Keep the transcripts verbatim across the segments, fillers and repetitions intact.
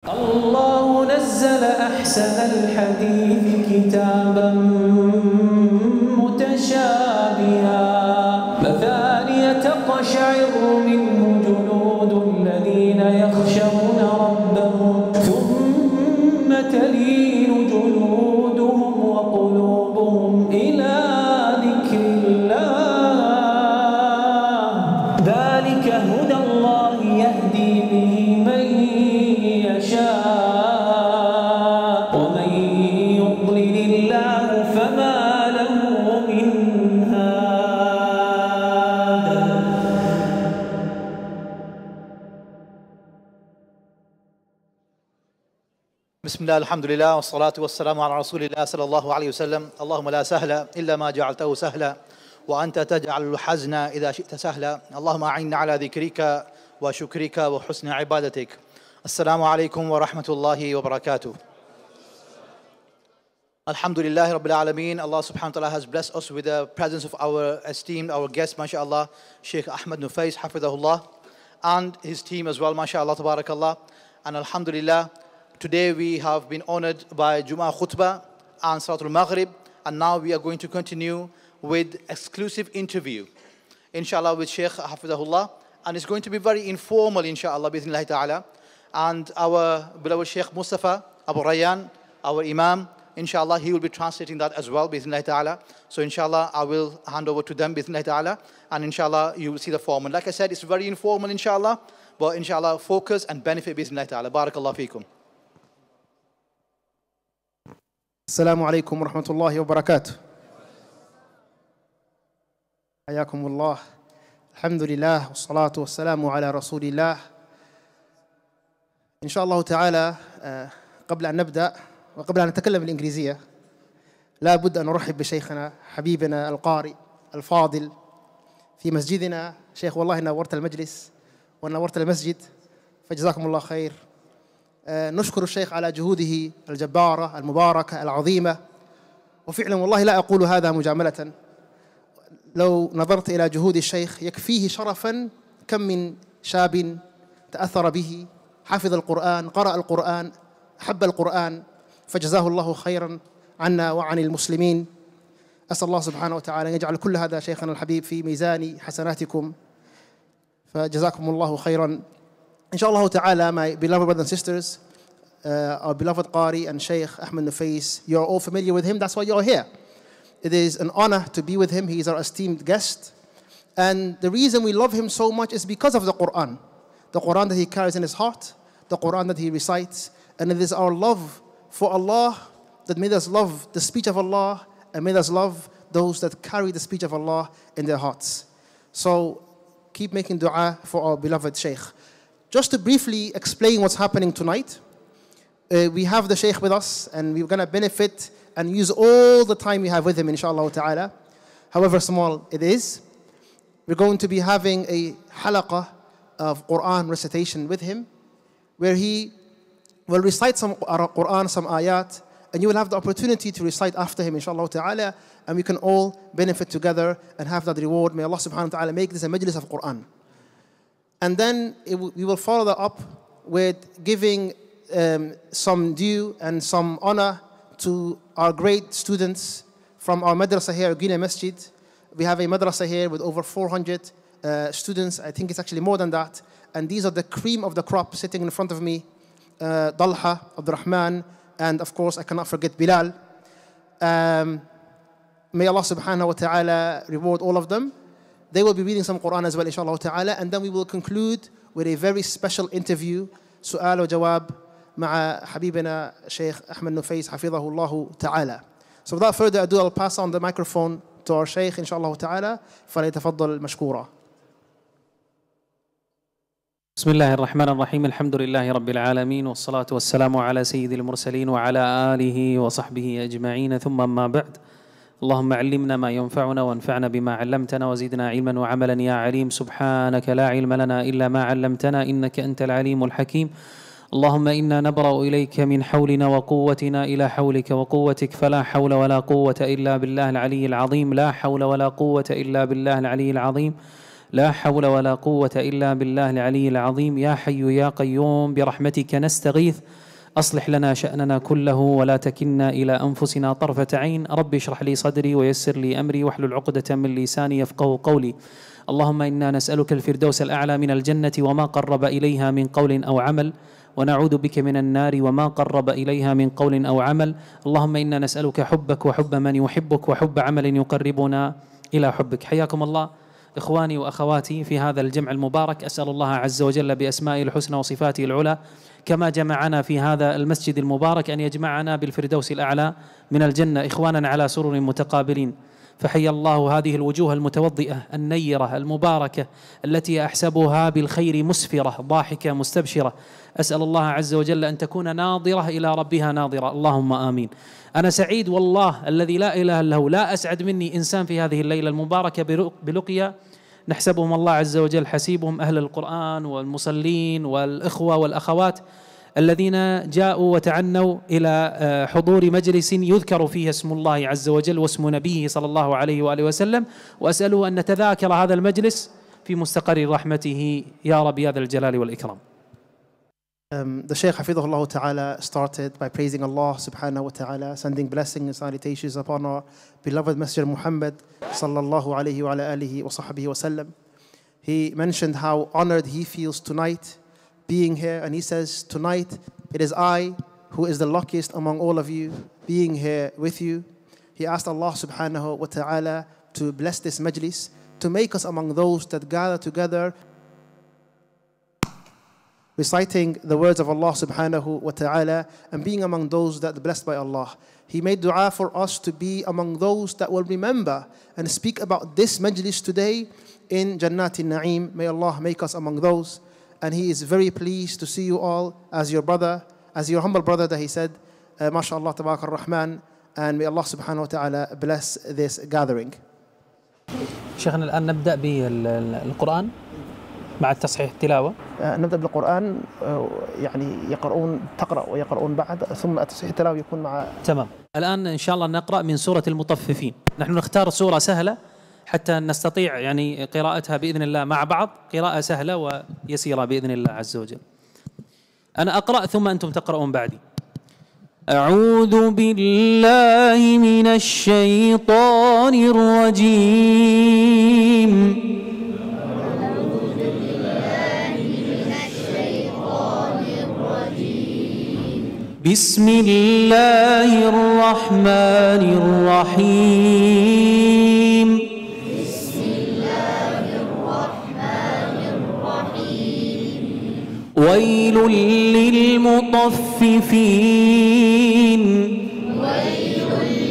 الله نزل أحسن الحديث كتابا متشابها مثانية تقشعر منه جلود الذين يخشون ربهم ثم تلين جلودهم وقلوبهم إلى ذكر الله ذلك هدى الله يهدي به من يشاء ومن يضلل الله فما له من هاد. بسم الله الحمد لله والصلاة والسلام على رسول الله صلى الله عليه وسلم. اللهم لا سهل إلا ما جعلته سهلا وأنت تجعل الحزن إذا شئت سهلا. اللهم أعنا على ذكرك وشكرك وحسن عبادتك. السلام عليكم ورحمة الله وبركاته. Alhamdulillah Rabbil Alameen. Allah subhanahu wa ta'ala has blessed us with the presence of our esteemed, our guest, mashallah, Sheikh Ahmed Nufais, Hafidahullah, and his team as well, mashallah, tabarakallah. And alhamdulillah, today we have been honored by Jum'ah Khutbah and Salatul Maghrib, and now we are going to continue with exclusive interview, inshallah, with Sheikh Hafidahullah, and it's going to be very informal, inshallah, bismillah ta'ala. And our beloved Sheikh Mustafa Abu Rayyan, our Imam, inshallah, he will be translating that as well, bismillah ta'ala. So inshallah, I will hand over to them, bismillah ta'ala, and inshallah, you will see the form. And like I said, it's very informal, inshallah, but inshallah, focus and benefit, bismillah ta'ala. Barakallah feekum. Assalamu alaikum wa rahmatullahi wa barakatuh. حياكم الله. الحمد لله والصلاة والسلام على رسول الله. إن شاء الله تعالى قبل أن نبدأ وقبل أن نتكلم بالإنجليزية لا بد أن نرحب بشيخنا حبيبنا القارئ الفاضل في مسجدنا. شيخ والله نورت المجلس ونورت المسجد فجزاكم الله خير. نشكر الشيخ على جهوده الجبارة المباركة العظيمة، وفعلا والله لا أقول هذا مجاملة. لو نظرت إلى جهود الشيخ يكفيه شرفا كم من شاب تأثر به، حفظ القرآن، قرأ القرآن، أحب القرآن، فجزاه الله خيرا عنا وعن المسلمين. أسأل الله سبحانه وتعالى أن يجعل كل هذا شيخنا الحبيب في ميزان حسناتكم، فجزاكم الله خيرا. إن شاء الله تعالى, my beloved brothers and sisters, uh, our beloved Qari and Sheikh Ahmed Nufais, you're all familiar with him, that's why you're here. It is an honor to be with him. He is our esteemed guest. And the reason we love him so much is because of the Quran. The Quran that he carries in his heart, the Quran that he recites. And it is our love for Allah that made us love the speech of Allah and made us love those that carry the speech of Allah in their hearts. So keep making dua for our beloved Sheikh. Just to briefly explain what's happening tonight, uh, we have the Sheikh with us and we're going to benefit and use all the time we have with him, inshallah ta'ala, however small it is. We're going to be having a halaqah of Quran recitation with him, where he will recite some Quran, some ayat, and you will have the opportunity to recite after him, inshallah ta'ala, and we can all benefit together and have that reward. May Allah subhanahu wa ta'ala make this a majlis of Quran. And then it we will follow that up with giving um, some due and some honor to our great students from our madrasa here, Guinea Masjid. We have a madrasa here with over four hundred uh, students. I think it's actually more than that. And these are the cream of the crop sitting in front of me. Uh, Dalha, Abdurrahman, and of course I cannot forget Bilal. Um, may Allah subhanahu wa ta'ala reward all of them. They will be reading some Quran as well, inshallah ta'ala. And then we will conclude with a very special interview, Su'al wa Jawab, مع حبيبنا Sheikh Ahmed Nufais حفظه الله تعالى. So without further ado, I'll pass on the microphone to our Sheikh inshallah ta'ala. فليتفضل مشكورا. بسم الله الرحمن الرحيم. الحمد لله رب العالمين والصلاة والسلام على سيد المرسلين وعلى آله وصحبه أجمعين، ثم ما بعد. اللهم علمنا ما ينفعنا وانفعنا بما علمتنا وزدنا علما وعملا يا عليم. سبحانك لا علم لنا إلا ما علمتنا إنك أنت العليم الحكيم. اللهم إنا نبرأ إليك من حولنا وقوتنا إلى حولك وقوتك، فلا حول ولا قوة إلا بالله العلي العظيم. لا حول ولا قوة إلا بالله العلي العظيم. لا حول ولا قوة إلا بالله العلي العظيم. يا حي يا قيوم برحمتك نستغيث، أصلح لنا شأننا كله ولا تكلنا إلى أنفسنا طرفة عين. ربي اشرح لي صدري ويسر لي أمري واحلل عقدة من لساني يفقه قولي. اللهم إنا نسألك الفردوس الأعلى من الجنة وما قرب إليها من قول أو عمل، ونعوذ بك من النار وما قرب إليها من قول أو عمل. اللهم إنا نسألك حبك وحب من يحبك وحب عمل يقربنا إلى حبك. حياكم الله إخواني وأخواتي في هذا الجمع المبارك. أسأل الله عز وجل بأسمائه الحسنى وصفاته العلى كما جمعنا في هذا المسجد المبارك أن يجمعنا بالفردوس الأعلى من الجنة إخوانا على سرر متقابلين. فحيا الله هذه الوجوه المتوضئة النيرة المباركة التي أحسبها بالخير مسفرة ضاحكة مستبشرة. أسأل الله عز وجل أن تكون ناظرة إلى ربها ناظرة، اللهم آمين. أنا سعيد والله الذي لا إله إلا هو، لا أسعد مني إنسان في هذه الليلة المباركة بلقيا نحسبهم الله عز وجل حسيبهم أهل القرآن والمصلين والإخوة والأخوات الذين جاءوا وتعنوا إلى حضور مجلس يذكر فيه اسم الله عز وجل واسم نبيه صلى الله عليه وآله وسلم. وأسأله أن نتذاكر هذا المجلس في مستقر رحمته يا رب يا ذا الجلال والإكرام. Um, the Shaykh Hafidhullah Ta'ala started by praising Allah Subhanahu wa Ta'ala, sending blessings and salutations upon our beloved Messenger Muhammad Sallallahu Alaihi wa alihi wa sahbihi wa sallam. He mentioned how honored he feels tonight being here, and he says, tonight it is I who is the luckiest among all of you being here with you. He asked Allah Subhanahu wa Ta'ala to bless this majlis, to make us among those that gather together reciting the words of Allah Subhanahu wa Ta'ala and being among those that are blessed by Allah. He made dua for us to be among those that will remember and speak about this majlis today in Jannatin Na'im. May Allah make us among those. And he is very pleased to see you all as your brother, as your humble brother that he said, uh, MashaAllah Tabarak ar-Rahman, and may Allah Subhanahu wa Ta'ala bless this gathering. شيخنا الآن نبدأ بالقرآن مع التصحيح التلاوة. نبدأ بالقرآن، يعني يقرؤون تقرأ ويقرؤون بعد، ثم تصحيح التلاوة يكون مع. تمام. الآن إن شاء الله نقرأ من سورة المطففين. نحن نختار سورة سهلة حتى نستطيع يعني قراءتها بإذن الله مع بعض، قراءة سهلة ويسيرة بإذن الله عز وجل. أنا أقرأ ثم أنتم تقرؤون بعدي. أعوذ بالله من الشيطان الرجيم. بسم الله الرحمن الرحيم. بسم الله الرحمن الرحيم. ويل للمطففين. ويل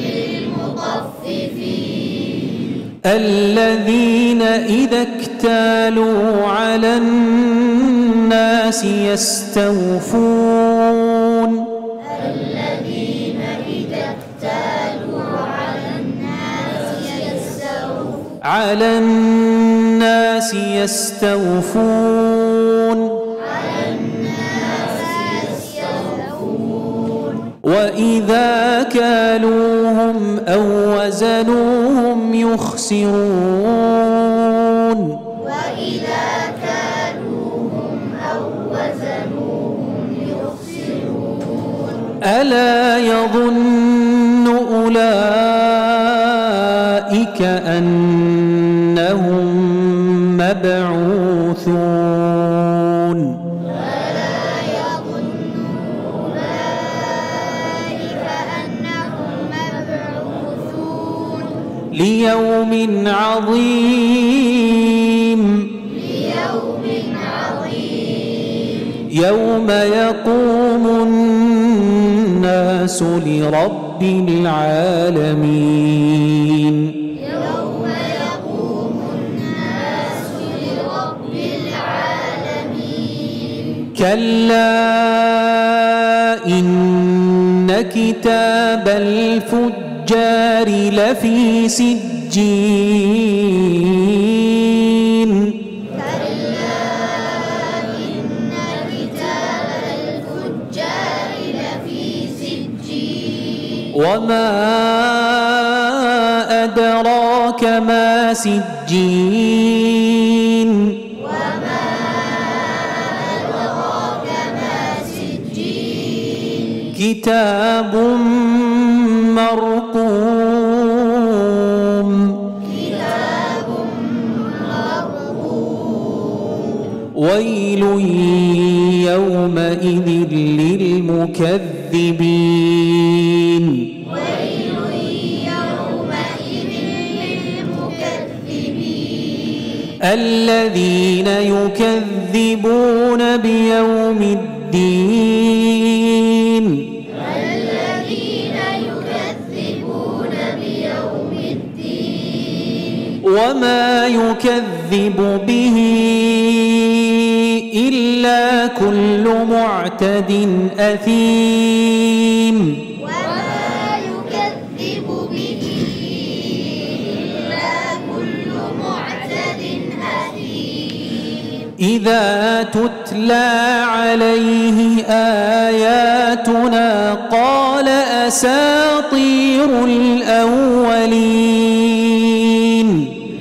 للمطففين. الذين إذا اكتالوا على الناس يستوفون. على الناس يستوفون. على الناس يستوفون. وإذا كالوهم أو وزنوهم يخسرون. وإذا كالوهم أو وزنوهم يخسرون. ألا يظن أولئك أنهم مبعوثون. ولا يظن أولئك أنهم مبعوثون. ليوم عظيم. ليوم عظيم. يوم يقوم الناس لرب العالمين. يوم يقوم الناس لرب العالمين. كلا إن كتاب الفجار لفي سجين. كلا إن كتاب الفجار لفي سجين. وما أدراك ما سجين وما أدراك ما سجين كتاب مرقوم كتاب مرقوم ويل يومئذ للمكذبين ويل يومئذ للمكذبين الذين يكذبون بيوم الدين الذين يكذبون بيوم الدين وما يكذب به إلا كل معتد أثيم وما يكذب به إلا كل معتد أثيم إذا تتلى عليه آياتنا قال أساطير الأولين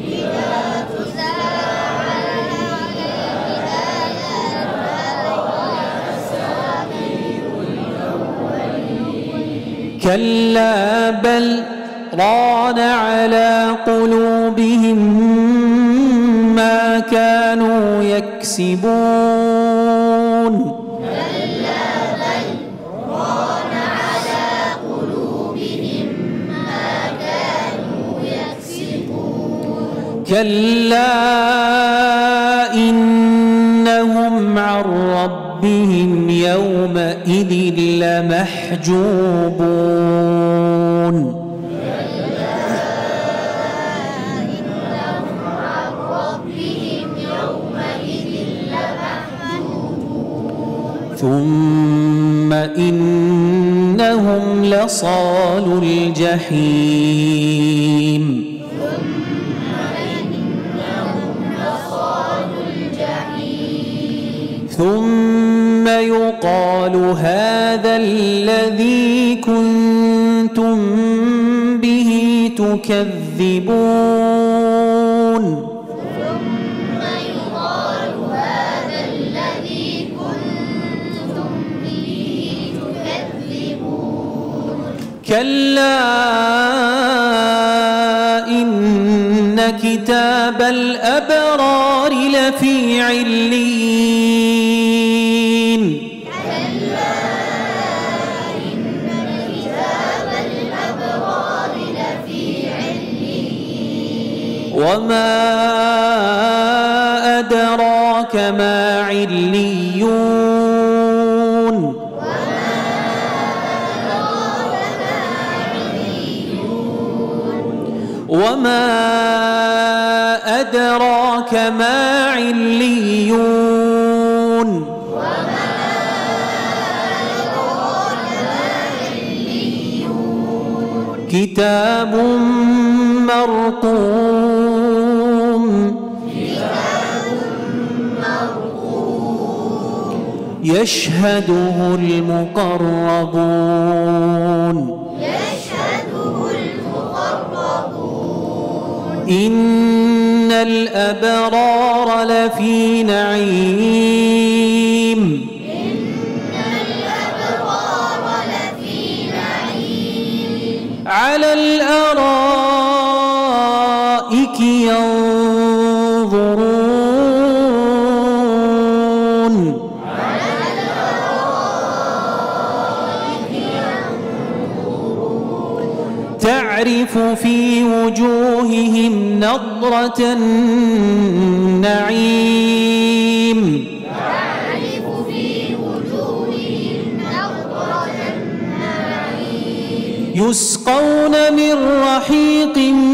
كلا بل ران على قلوبهم ما كانوا يكسبون كلا بل ران على قلوبهم ما كانوا يكسبون كلا إنهم عن ربهم يومئذ لمحجوبون ثم إنهم لصالو الجحيم ثم يقال هذا الذي كنتم به تكذبون ثم يقال هذا الذي كنتم به تكذبون كلا إن كتاب الأبرار لفي عليين كلا إن كتاب الأبرار لفي عليين وما أدراك ما عليون وما أدراك ما عليون كتاب مرقوم يشهده المقربون يشهده المقربون إن الأبرار لفي نعيم الأبرار لفي نعيم على الأرائك ينظرون تعرف في وجوههم نضرة النعيم تعرف في وجوههم نضرة النعيم يسقون من رحيق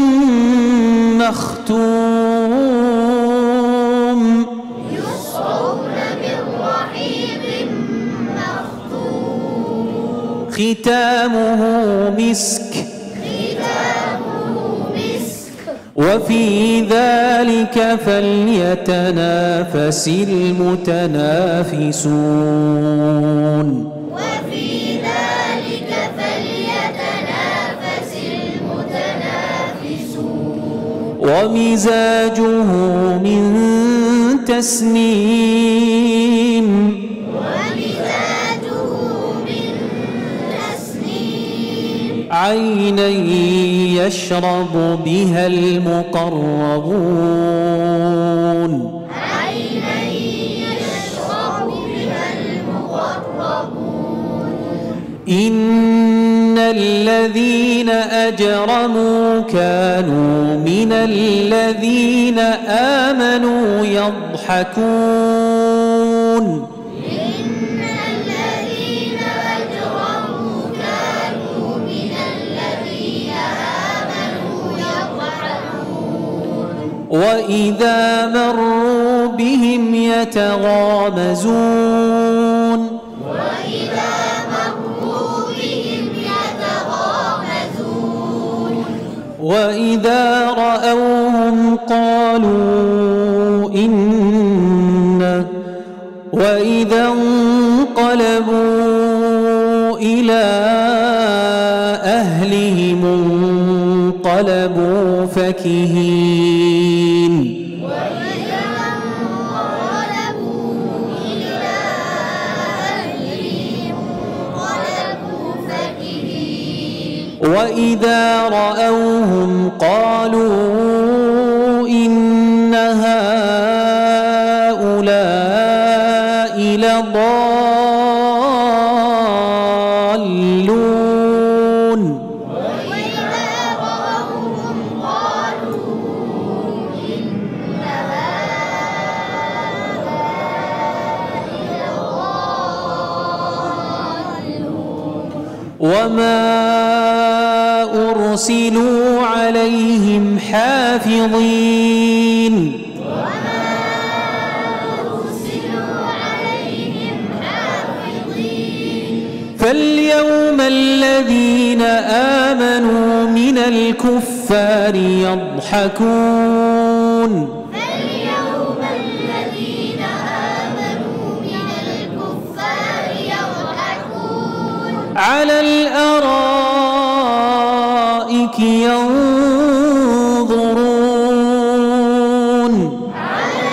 مختوم يسقون من رحيق مختوم ختامه مسك ختامه مسك وفي ذلك فليتنافس المتنافسون وفي ذلك فليتنافس المتنافسون ومزاجه من تسنيم ومزاجه من تسنيم عينا يشرب بها المقربون عينا يشرب بها المقربون إن الذين أجرموا كانوا من الذين آمنوا يضحكون إن الذين أجرموا كانوا من الذين آمنوا يضحكون وإذا مروا بهم يتغامزون وإذا مروا بهم يتغامزون وإذا رأوهم قالوا إن وإذا انقلبوا إلى أهلهم انقلبوا فكهين وإذا انقلبوا إلى أهلهم انقلبوا فكهين وإذا رأوهم قالوا إن هؤلاء لضالون وإذا رأوهم قالوا إن وما أرسلوا عليهم حافظين أرسلوا عليهم حافظين فاليوم الذين آمنوا من الكفار يضحكون فاليوم الذين آمنوا من الكفار يضحكون على الأرائك ينظرون على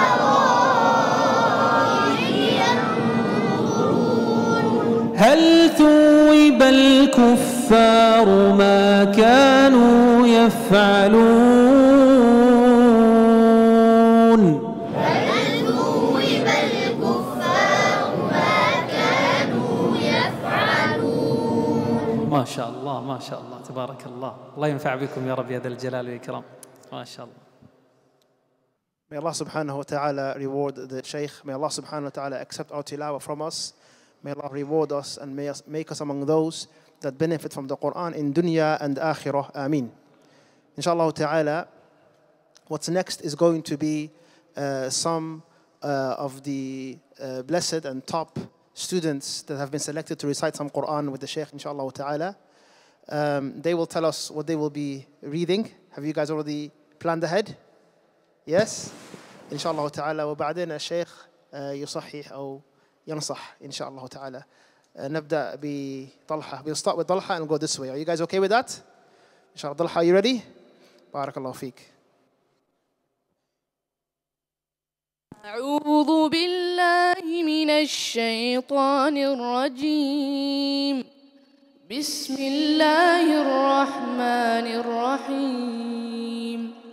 الأرائك ينظرون هل ثوب الكفار ما كانوا يفعلون هل ثوب الكفار ما كانوا يفعلون ما شاء الله ما شاء الله تبارك الله الله ينفع بكم يا رب يا ذا الجلال والإكرام ما شاء الله. May Allah subhanahu wa ta'ala reward the Shaykh. May Allah subhanahu wa ta'ala accept our tilawah from us. May Allah reward us and may us, make us among those that benefit from the Quran in dunya and akhirah. Ameen. Inshallah ta'ala, what's next is going to be uh, some uh, of the uh, blessed and top students that have been selected to recite some Quran with the Shaykh, inshallah ta'ala. Um, they will tell us what they will be reading. Have you guys already planned ahead? Yes? inshallah ta'ala. وبعدين الشيخ يصحح أو ينصح inshallah ta'ala. نبدأ بطلحة. We'll start with Talha and go this way. Are you guys okay with that? Inshallah. Talha, are you ready? Barakallahu feek. أعوذ بالله من الشيطان الرجيم بسم الله الرحمن الرحيم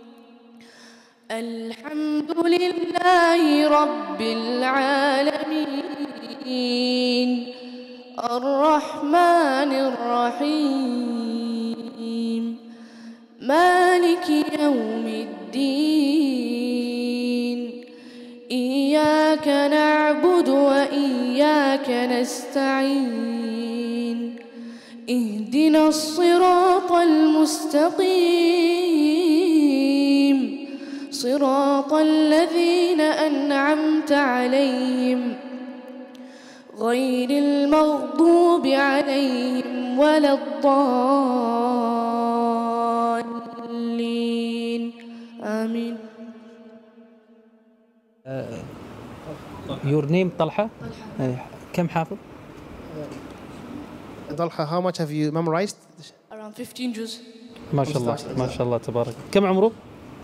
الحمد لله رب العالمين الرحمن الرحيم مالك يوم الدين إياك نعبد وإياك نستعين اهدنا الصراط المستقيم صراط الذين أنعمت عليهم غير المغضوب عليهم ولا الضالين آمين. Your name طلحة؟ كم حافظ؟ Talha, how much have you memorized? Around fifteen juz. ما شاء الله ما شاء الله تبارك. كم عمره؟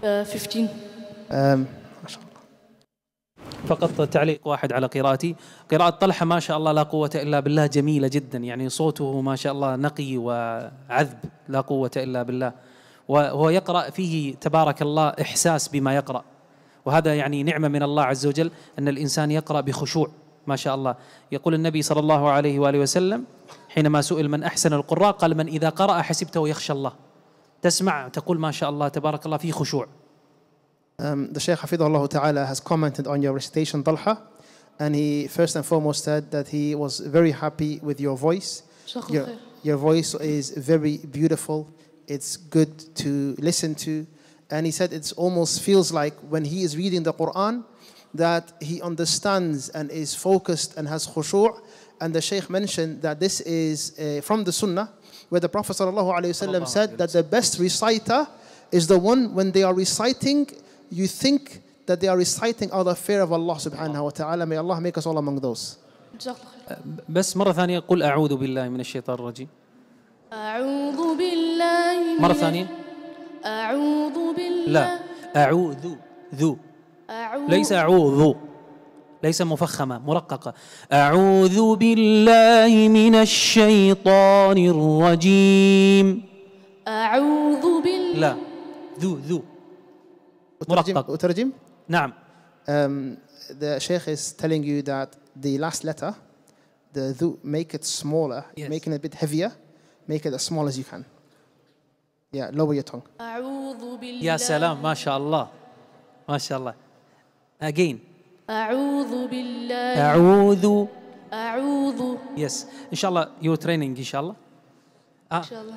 Uh, fifteen. Um, ما شاء الله. فقط تعليق واحد على قراءتي. قراءة طلحة ما شاء الله لا قوة إلا بالله جميلة جدا، يعني صوته ما شاء الله نقي وعذب لا قوة إلا بالله، وهو يقرأ فيه تبارك الله إحساس بما يقرأ، وهذا يعني نعمة من الله عز وجل أن الإنسان يقرأ بخشوع ما شاء الله. يقول النبي صلى الله عليه وآله وسلم حينما سئل من أحسن القراء قال من إذا قرأ حسبته يخشى الله. تسمع تقول ما شاء الله تبارك الله فيه خشوع. Um, the Shaykh Hafidhullah Ta'ala has commented on your recitation, Talha, and he first and foremost said that he was very happy with your voice. Your, your voice is very beautiful, it's good to listen to, and he said it almost feels like when he is reading the Quran that he understands and is focused and has khushu'. And the Shaykh mentioned that this is uh, from the Sunnah, where the Prophet ﷺ said that the best reciter is the one when they are reciting, you think that they are reciting out of fear of Allah subhanahu wa ta'ala. May Allah make us all among those. بس مرة ثانية قل أعوذ بالله من الشيطان الرجيم. أعوذ بالله. مرة ثانية. أعوذ بالله. لا أعوذ ذو. ليس أعوذ، ليس مفخمة مرققة. أعوذ بالله من الشيطان الرجيم. أعوذ بالله. لا ذو ذو مرقق. أترجم؟ نعم. Um, the Shaykh is telling you that the last letter, the dhu, make it smaller, yes. making it a bit heavier, make it as small as you can. Yeah, lower your tongue. أعوذ بالله. يا سلام ما شاء الله ما شاء الله. Again. أعوذ بالله. أعوذ. أعوذ. Yes. إن شاء الله your training إن شاء الله. إن شاء الله.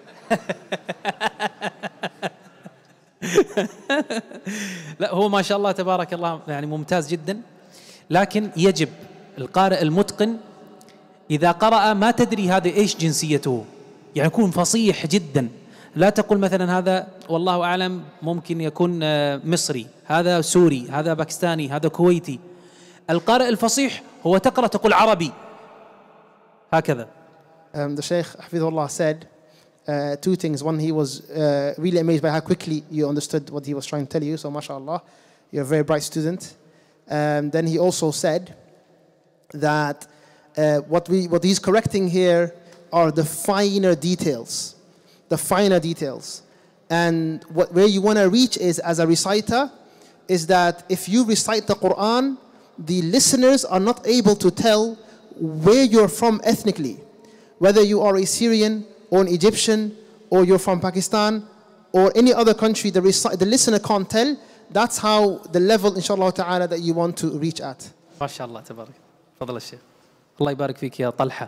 لا هو ما شاء الله تبارك الله يعني ممتاز جدا، لكن يجب القارئ المتقن إذا قرأ ما تدري هذا إيش جنسيته، يعني يكون فصيح جدا. لا تقول مثلا هذا والله أعلم ممكن يكون مصري، هذا سوري، هذا باكستاني، هذا كويتي. القارئ الفصيح هو تقرأ تقول عربي هكذا. Um, the Shaykh Hafidhullah said uh, two things. One, he was uh, really amazed by how quickly you understood what he was trying to tell you. So, mashallah, you're a very bright student. Um, then he also said that uh, what we what he's correcting here are the finer details, the finer details. And what, where you want to reach is, as a reciter, is that if you recite the Quran, the listeners are not able to tell where you're from ethnically, whether you are a Syrian or an Egyptian or you're from Pakistan or any other country. The, reci- the listener can't tell. That's how the level, inshallah ta'ala, that you want to reach at. ما شاء الله تبارك. تفضل الشيخ. الله يبارك فيك يا طلحة.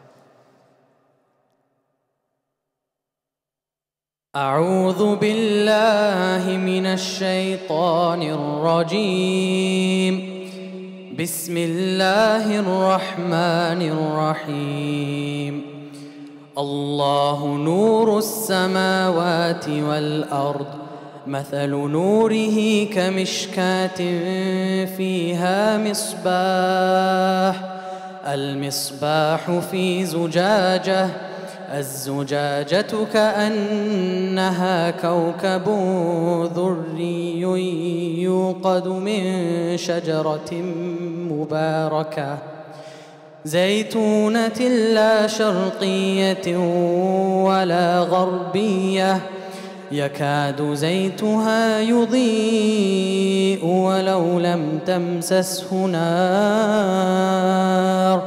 أعوذ بالله من الشيطان الرجيم. بسم الله الرحمن الرحيم. الله نور السماوات والأرض، مثل نوره كمشكاة فيها مصباح، المصباح في زجاجة، الزجاجة كأنها كوكب دري يوقد من شجرة مباركة زيتونة لا شرقية ولا غربية، يكاد زيتها يضيء ولو لم تمسسه نار،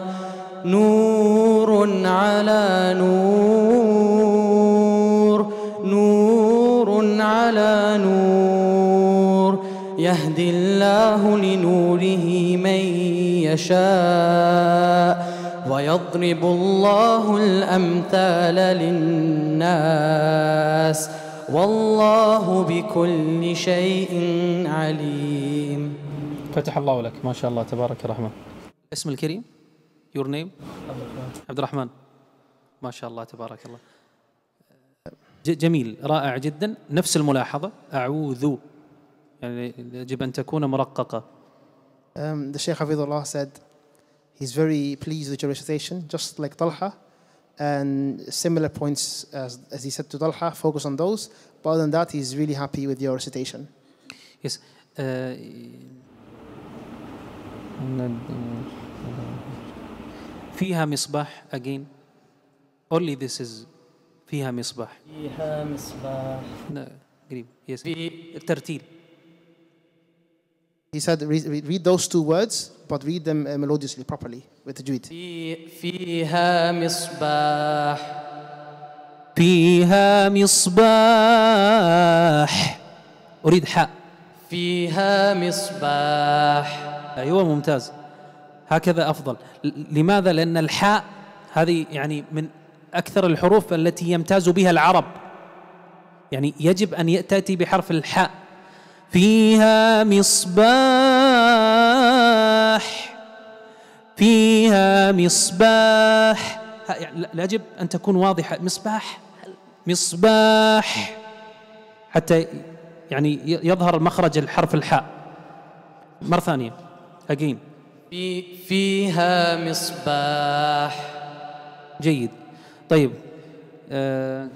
نور على نور، نور على نور، يهدي الله لنوره من يشاء ويضرب الله الأمثال للناس والله بكل شيء عليم. فتح الله لك ما شاء الله تبارك الرحمن. اسم الكريم Your name عبد الرحمن. ما شاء الله تبارك الله. جميل رائع جدا. نفس الملاحظة أعوذ يعني يجب أن تكون مرققة. Um, the Shaykh Hafidhullah said he's very pleased with your recitation, just like Talha, and similar points as, as he said to Talha, focus on those. But other than that, he's really happy with your recitation. Yes. Uh, فيها مصباح again. Only this is فيها مصباح. فيها مصباح. No, قريب. Yes. في الترتيل. He said, read, read read those two words, but read them uh, melodiously, properly, with tajweed. في فيها مصباح. فيها مصباح. أريد حاء. فيها مصباح. أيوة ممتاز، هكذا أفضل. لماذا؟ لأن الحاء هذه يعني من أكثر الحروف التي يمتاز بها العرب، يعني يجب أن تأتي بحرف الحاء. فيها مصباح، فيها مصباح، يعني يجب أن تكون واضحة. مصباح، مصباح، حتى يعني يظهر مخرج الحرف الحاء. مرة ثانية again. في فيها مصباح. جيد. طيب آه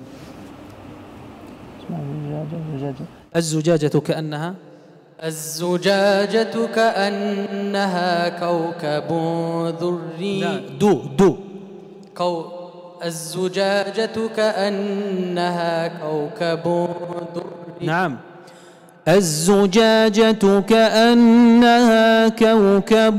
الزجاجة كأنها الزجاجة كأنها كوكب دري. لا دو دو كو الزجاجة كأنها كوكب دري. نعم. الزجاجة كأنها كوكب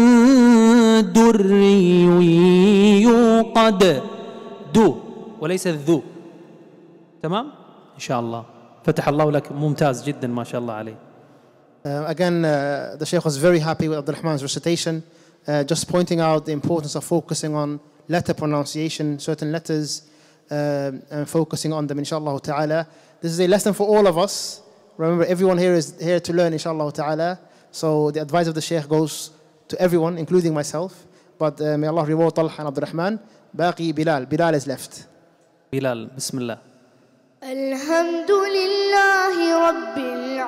دري يوقد. دو وليس الذو. تمام إن شاء الله. فتح الله لك، ممتاز جدا ما شاء الله عليه. Uh, again, uh, the Shaykh was very happy with Abdul Rahman's recitation, uh, just pointing out the importance of focusing on letter pronunciation, certain letters, uh, and focusing on them, inshallah ta'ala. This is a lesson for all of us. Remember, everyone here is here to learn, inshallah ta'ala. So the advice of the Shaykh goes to everyone, including myself. But uh, may Allah reward Talha and Abdul Rahman. Baqi Bilal. Bilal is left. بلال بسم الله. الحمد لله رب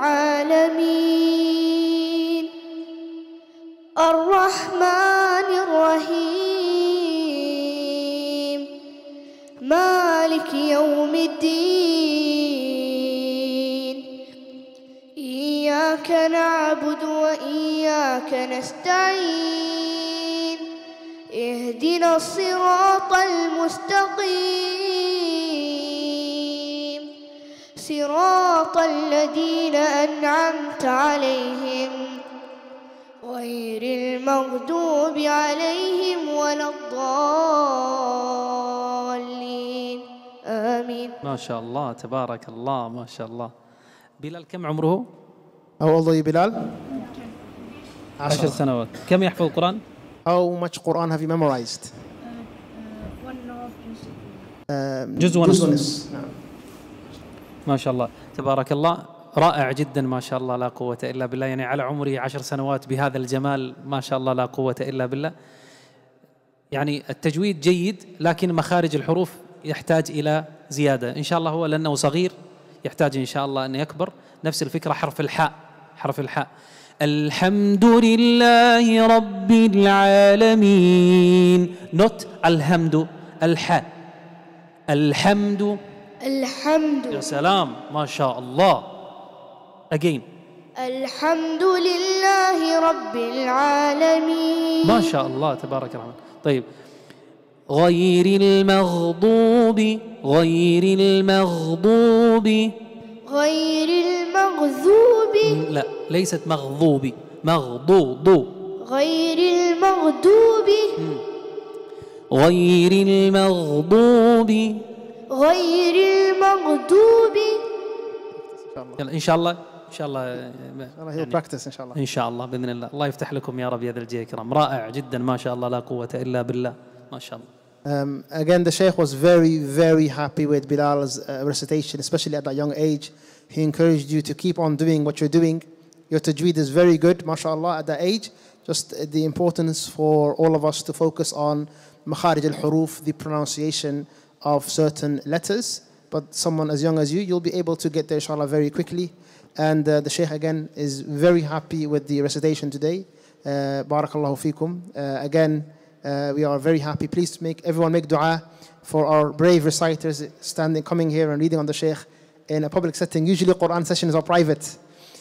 العالمين الرحمن الرحيم مالك يوم الدين إياك نعبد وإياك نستعين اهدنا الصراط المستقيم صراط الذين أنعمت عليهم غير المغضوب عليهم ولا الضالين آمين. ما شاء الله تبارك الله ما شاء الله. بلال كم عمره؟ How old are you, Bilal? عشر سنوات. كم يحفظ القرآن؟ How much Quran have you memorized? Um, جزء ونصف. ونصف. نعم. ما شاء الله تبارك الله، رائع جدا ما شاء الله لا قوة إلا بالله. يعني على عمري عشر سنوات بهذا الجمال ما شاء الله لا قوة إلا بالله. يعني التجويد جيد، لكن مخارج الحروف يحتاج إلى زيادة إن شاء الله. هو لأنه صغير يحتاج إن شاء الله أن يكبر. نفس الفكرة حرف الحاء، حرف الحاء. الحمد لله رب العالمين. not الحمد، الحاء. الحمد. الحمد يا سلام ما شاء الله. again. الحمد لله رب العالمين ما شاء الله تبارك الرحمن. طيب غير المغضوب، غير المغضوب، غير المغضوب لا ليست مغضوب، مغضوض. غير المغضوب غير المغضوب، غير المغضوب يلا إن شاء الله إن شاء الله Allah, he'll practice, inshallah. إن شاء الله بإذن الله. الله يفتح لكم يا رب يا ذا الجلال الكرام. رائع جدا ما شاء الله لا قوة إلا بالله ما شاء الله. Um, again, the Shaykh was very, very happy with Bilal's uh, recitation, especially at that young age. He encouraged you to keep on doing what you're doing. Your tajweed is very good, mashallah, at that age. Just the importance for all of us to focus on makharij al-huruf, the pronunciation of certain letters. But someone as young as you, you'll be able to get there, inshallah, very quickly. And uh, the Shaykh, again, is very happy with the recitation today. Uh, Barakallahu feekum. Uh, again, uh, we are very happy. Please make everyone make dua for our brave reciters standing, coming here and reading on the Shaykh in a public setting. Usually Quran sessions are private.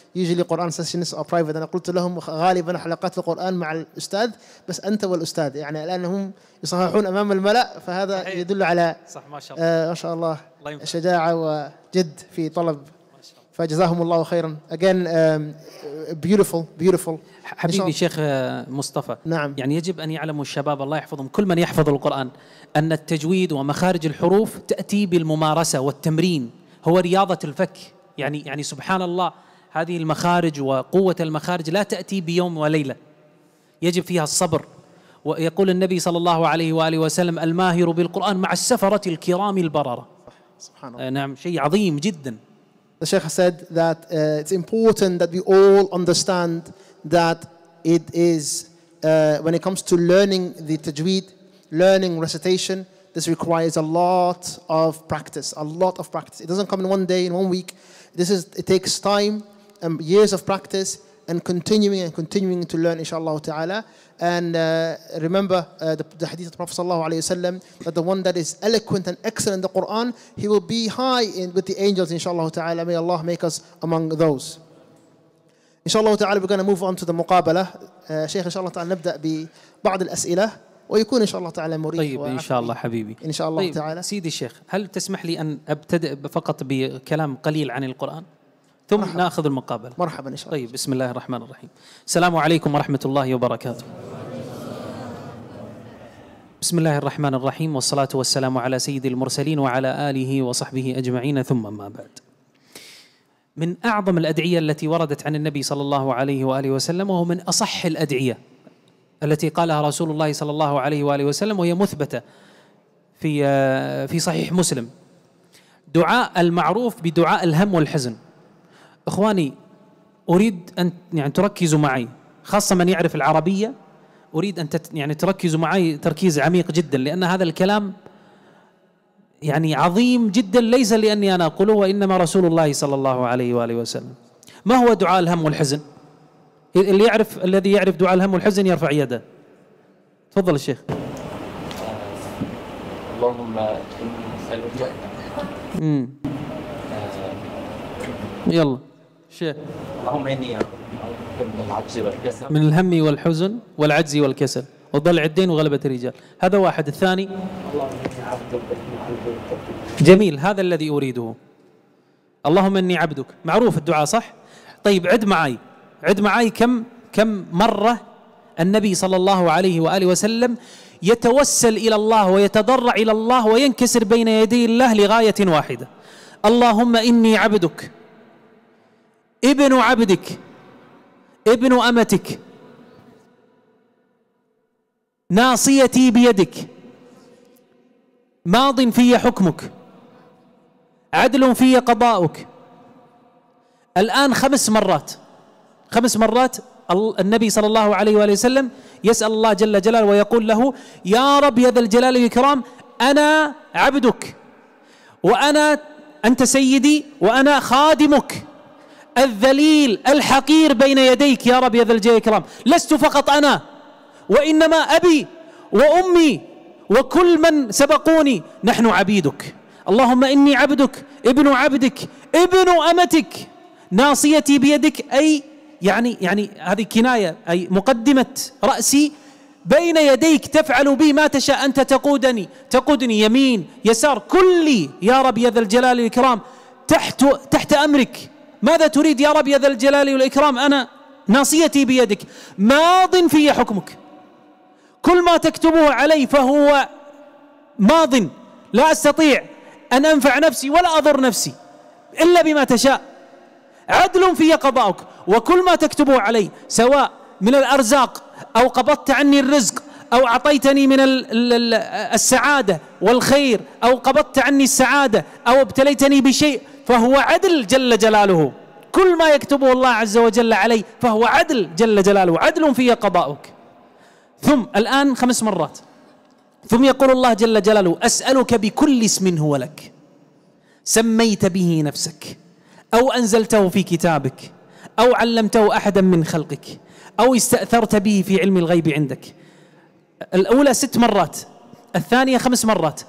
usually Quran sessions are private. أنا قلت لهم غالبا حلقات القرآن مع الأستاذ بس أنت والأستاذ، يعني الآن هم يصححون أمام الملأ، فهذا صحيح. يدل على صح ما شاء الله آه ما شاء الله شجاعة وجد في طلب، فجزاهم الله خيرا. again um, beautiful beautiful. حبيبي شيخ مصطفى، نعم. يعني يجب أن يعلموا الشباب الله يحفظهم، كل من يحفظ القرآن، أن التجويد ومخارج الحروف تأتي بالممارسة والتمرين، هو رياضة الفك. يعني يعني سبحان الله، هذه المخارج وقوة المخارج لا تأتي بيوم وليلة، يجب فيها الصبر. ويقول النبي صلى الله عليه وآله وسلم: الماهر بالقرآن مع السفرة الكرام البررة. سبحان الله. نعم، شيء عظيم جدا. The Sheikh has said that uh, it's important that we all understand that it is, uh, when it comes to learning the tajweed, learning recitation, this requires a lot of practice, a lot of practice. It doesn't come in one day, in one week. This is, it takes time and years of practice and continuing and continuing to learn, inshallah ta'ala. And uh, remember uh, the, the hadith of the Prophet sallallahu alayhi wasallam, that the one that is eloquent and excellent in the Quran, he will be high in, with the angels, inshallah ta'ala. May Allah make us among those. Inshallah ta'ala, we're going to move on to the muqabala. uh, Shaykh, inshallah ta'ala, نبدأ ببعض الأسئلة ويكون inshallah ta'ala مريح. طيب إن شاء الله حبيبي. إن شاء الله طيب تعالى. سيدي الشيخ، هل تسمح لي أن أبتدئ فقط بكلام قليل عن القرآن ثم مرحبا. نأخذ المقابلة. مرحبا إن شاء الله. طيب بسم الله الرحمن الرحيم. السلام عليكم ورحمة الله وبركاته. بسم الله الرحمن الرحيم، والصلاة والسلام على سيد المرسلين وعلى آله وصحبه أجمعين، ثم ما بعد. من أعظم الأدعية التي وردت عن النبي صلى الله عليه وآله وسلم، وهو من أصح الأدعية التي قالها رسول الله صلى الله عليه وآله وسلم، وهي مثبتة في في صحيح مسلم، دعاء المعروف بدعاء الهم والحزن. إخواني، أريد أن يعني تركزوا معي، خاصة من يعرف العربية، أريد أن يعني تركزوا معي تركيز عميق جدا، لأن هذا الكلام يعني عظيم جدا، ليس لأني أنا أقوله وإنما رسول الله صلى الله عليه وآله وسلم. ما هو دعاء الهم والحزن؟ اللي يعرف الذي يعرف دعاء الهم والحزن يرفع يده. تفضل الشيخ. اللهم إني أسألك. امم يلا شيخ. اللهم إني من العجز والكسل. من الهم والحزن والعجز والكسل وضلع الدين وغلبة الرجال. هذا واحد. الثاني جميل، هذا الذي أريده. اللهم إني عبدك، معروف الدعاء صح؟ طيب عد معي، عد معي كم كم مرة النبي صلى الله عليه وآله وسلم يتوسل إلى الله ويتضرع إلى الله وينكسر بين يدي الله لغاية واحدة. اللهم إني عبدك، ابن عبدك، ابن أمتك، ناصيتي بيدك، ماض في حكمك، عدل في قضاؤك. الآن خمس مرات، خمس مرات النبي صلى الله عليه وآله وسلم يسأل الله جل جلاله ويقول له: يا رب يا ذا الجلال والإكرام، أنا عبدك، وأنا أنت سيدي، وأنا خادمك الذليل الحقير بين يديك يا رب يا ذا الجلال والإكرام. لست فقط أنا، وإنما أبي وأمي وكل من سبقوني، نحن عبيدك. اللهم إني عبدك، ابن عبدك، ابن أمتك، ناصيتي بيدك. أي يعني يعني هذه كناية، أي مقدمة رأسي بين يديك، تفعل بي ما تشاء، أنت تقودني تقودني يمين يسار، كلي يا رب يا ذا الجلال والإكرام تحت تحت أمرك. ماذا تريد يا رب يا ذا الجلال والإكرام؟ أنا ناصيتي بيدك، ماض في حكمك، كل ما تكتبه علي فهو ماض، لا أستطيع أن أنفع نفسي ولا أضر نفسي إلا بما تشاء. عدل في قضاؤك، وكل ما تكتبه علي سواء من الأرزاق أو قبضت عني الرزق أو أعطيتني من السعادة والخير أو قبضت عني السعادة أو ابتليتني بشيء، فهو عدل جل جلاله. كل ما يكتبه الله عز وجل علي فهو عدل جل جلاله، عدل في قضاؤك. ثم الآن خمس مرات، ثم يقول الله جل جلاله: أسألك بكل اسم هو لك سميت به نفسك أو أنزلته في كتابك أو علمته أحدا من خلقك أو استأثرت به في علم الغيب عندك. الأولى ست مرات، الثانية خمس مرات،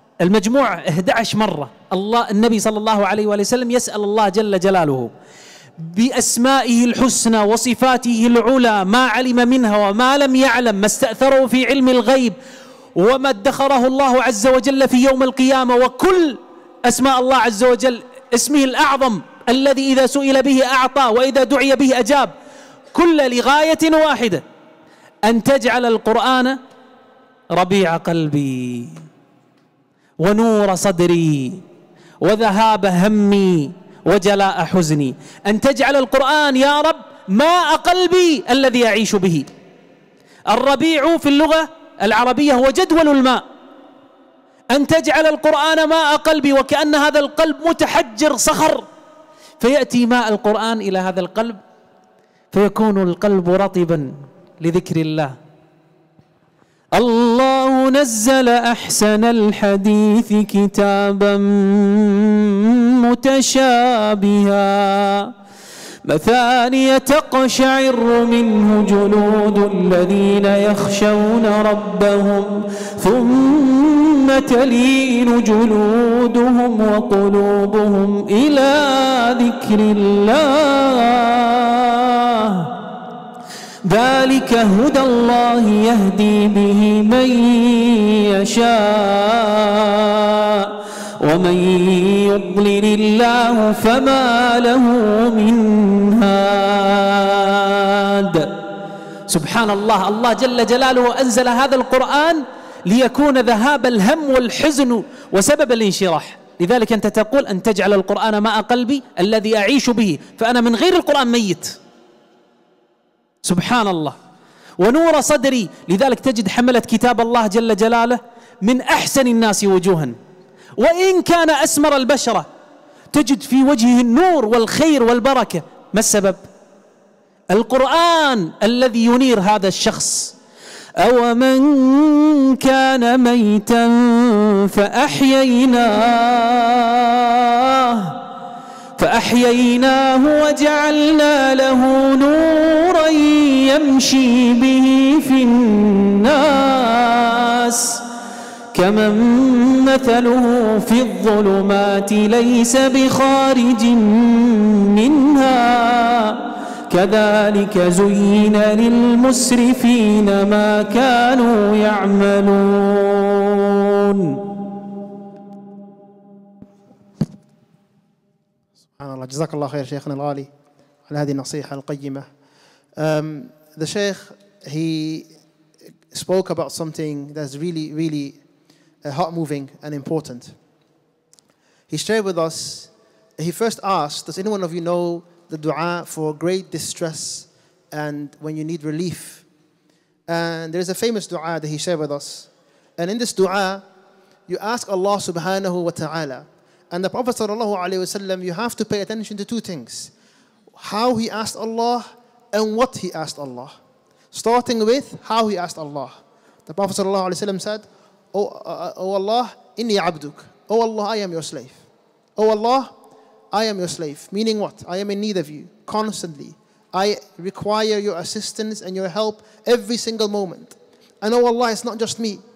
المجموع أحد عشر مرة. الله النبي صلى الله عليه وآله وسلم يسأل الله جل جلاله بأسمائه الحسنى وصفاته العلى، ما علم منها وما لم يعلم، ما استأثره في علم الغيب وما ادخره الله عز وجل في يوم القيامة، وكل أسماء الله عز وجل، اسمه الأعظم الذي إذا سئل به أعطى وإذا دعي به أجاب، كل لغاية واحدة: أن تجعل القرآن ربيع قلبي ونور صدري وذهاب همي وجلاء حزني. أن تجعل القرآن يا رب ماء قلبي الذي أعيش به. الربيع في اللغة العربية هو جدول الماء. أن تجعل القرآن ماء قلبي، وكأن هذا القلب متحجر صخر، فيأتي ماء القرآن إلى هذا القلب فيكون القلب رطبا لذكر الله. الله نزل أحسن الحديث كتابا متشابها مثانية تقشعر منه جلود الذين يخشون ربهم ثم تلين جلودهم وقلوبهم إلى ذكر الله ذلك هدى الله يهدي به من يشاء ومن يضلل الله فما له من هاد. سبحان الله، الله جل جلاله أنزل هذا القرآن ليكون ذهاب الهم والحزن وسبب الانشراح. لذلك أنت تقول أن تجعل القرآن ماء قلبي الذي أعيش به، فأنا من غير القرآن ميت. سبحان الله. ونور صدري، لذلك تجد حملة كتاب الله جل جلاله من أحسن الناس وجوها، وإن كان أسمر البشرة تجد في وجهه النور والخير والبركة. ما السبب؟ القرآن الذي ينير هذا الشخص. أو من كان ميتا فأحييناه فأحييناه وجعلنا له نورا يمشي به في الناس كمن مثله في الظلمات ليس بخارج منها كذلك زين للمسرفين ما كانوا يعملون. سبحان الله. جزاك الله خير شيخنا الغالي على هذه النصيحة القيمة. Um, the Sheikh, he spoke about something that's really, really uh, heart-moving and important. He shared with us, he first asked, does anyone of you know the dua for great distress and when you need relief? And there's a famous dua that he shared with us. And in this dua, you ask Allah subhanahu wa ta'ala. And the Prophet sallallahu alayhi wa sallam, you have to pay attention to two things: how he asked Allah and what he asked Allah. Starting with how he asked Allah. The Prophet sallallahu alayhi wa sallam said, Oh, uh, oh Allah, inni abduk. Oh Allah, I am your slave. Oh Allah, I am your slave. Meaning what? I am in need of you constantly. I require your assistance and your help every single moment. And oh Allah, it's not just me.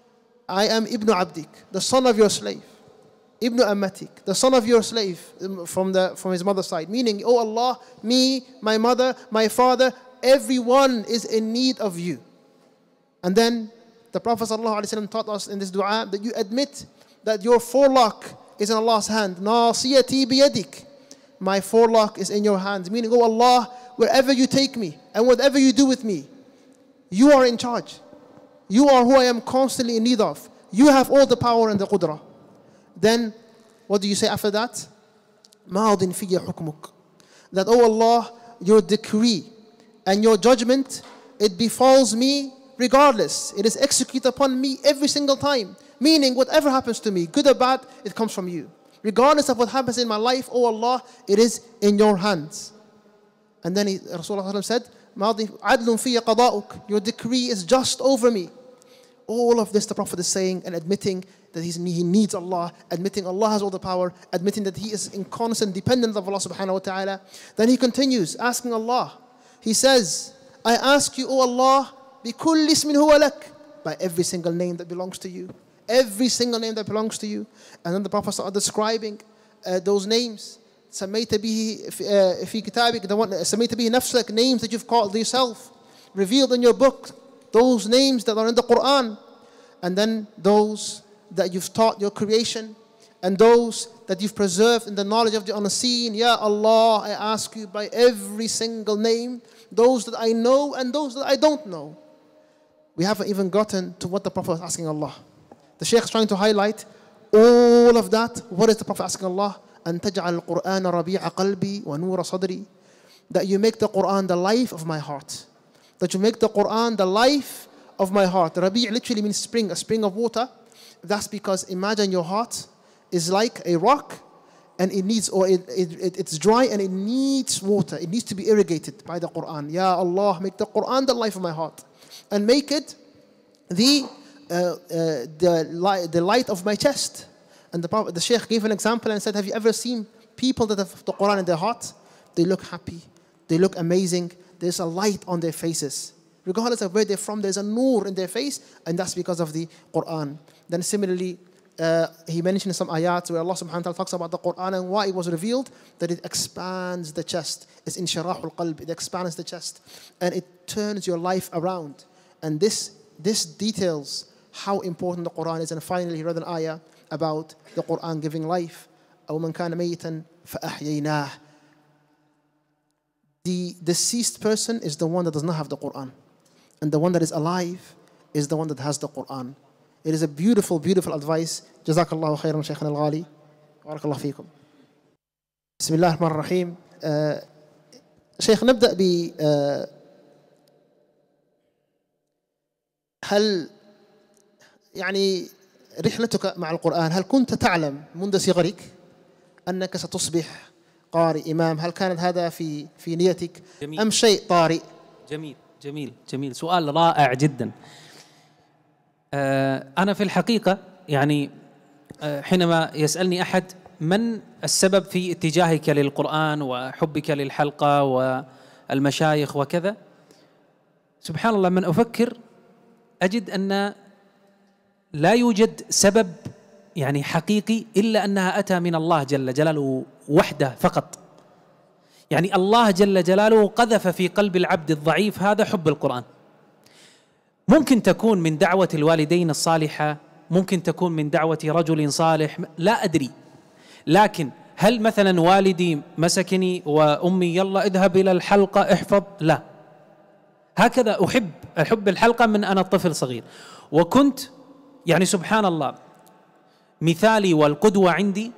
I am Ibn Abdik, the son of your slave. Ibn Ammatik, the son of your slave from, the, from his mother's side. Meaning, oh Allah, me, my mother, my father, everyone is in need of you. And then the Prophet ﷺ taught us in this dua that you admit that your forelock is in Allah's hand. Nasiyati biyadik. My forelock is in your hands. Meaning, oh Allah, wherever you take me and whatever you do with me, you are in charge. You are who I am constantly in need of. You have all the power and the qudra. Then, what do you say after that? مَاضٍ فِيَّ حُكْمُكَ. That, oh Allah, your decree and your judgment, it befalls me regardless. It is executed upon me every single time. Meaning, whatever happens to me, good or bad, it comes from you. Regardless of what happens in my life, oh Allah, it is in your hands. And then he, Rasulullah said, مَاضٍ عَدْلٌ فِيَّ قَضَاؤُكَ. Your decree is just over me. All of this the Prophet is saying and admitting that he's, he needs Allah, admitting Allah has all the power, admitting that he is in constant dependence of Allah subhanahu wa ta'ala. Then he continues asking Allah. He says, I ask you, O Allah, بِكُلِّ اسْمٍ هُوَ لَكَ, by every single name that belongs to you. Every single name that belongs to you. And then the Prophet started describing uh, those names. سميت به في كتابك, the one سميت به نفسك, names that you've called yourself, revealed in your book, those names that are in the Quran, and then those that you've taught your creation, and those that you've preserved in the knowledge of the unseen. Ya Allah, I ask you by every single name, those that I know and those that I don't know. We haven't even gotten to what the Prophet was asking Allah. The Shaykh is trying to highlight all of that. What is the Prophet asking Allah? أن تجعل القرآن ربيع قلبي ونور صدري. That you make the Quran the life of my heart. That you make the Quran the life of my heart. Rabi' literally means spring, a spring of water. That's because imagine your heart is like a rock, and it needs, or it, it, it's dry and it needs water. It needs to be irrigated by the Quran. Ya Allah, make the Quran the life of my heart, and make it the uh, uh, the light, the light of my chest. And the Prophet, the Shaykh gave an example and said, have you ever seen people that have the Quran in their heart? They look happy, they look amazing. There's a light on their faces, regardless of where they're from. There's a nur in their face, and that's because of the Quran. Then similarly, uh, he mentioned some ayats where Allah subhanahu wa ta'ala talks about the Quran and why it was revealed, that it expands the chest. It's inshirahul qalb, it expands the chest, and it turns your life around. And this, this details how important the Quran is. And finally, he read an ayah about the Quran giving life. أو من كان ميتا فأحييناه. The deceased person is the one that does not have the Quran, and the one that is alive is the one that has the Quran. It is a beautiful, beautiful advice. Jazakallahu khairan Shaykhana al-Ghali. Barakallahu feekum. بسم الله الرحمن الرحيم. شيخ نبدأ ب هل يعني رحلتك مع القرآن، هل كنت تعلم منذ صغرك أنك ستصبح قارئ إمام؟ هل كانت هذا في في نيتك جميل. أم شيء طارئ؟ جميل جميل جميل، سؤال رائع جدا. أنا في الحقيقة يعني حينما يسألني أحد من السبب في اتجاهك للقرآن وحبك للحلقة والمشايخ وكذا، سبحان الله من أفكر أجد أن لا يوجد سبب يعني حقيقي إلا أنها أتى من الله جل جلاله وحده فقط. يعني الله جل جلاله قذف في قلب العبد الضعيف هذا حب القرآن. ممكن تكون من دعوة الوالدين الصالحة، ممكن تكون من دعوة رجل صالح، لا أدري، لكن هل مثلا والدي مسكني وأمي يلا اذهب إلى الحلقة احفظ؟ لا، هكذا أحب أحب الحلقة من أنا طفل صغير. وكنت يعني سبحان الله مثالي والقدوة عندي،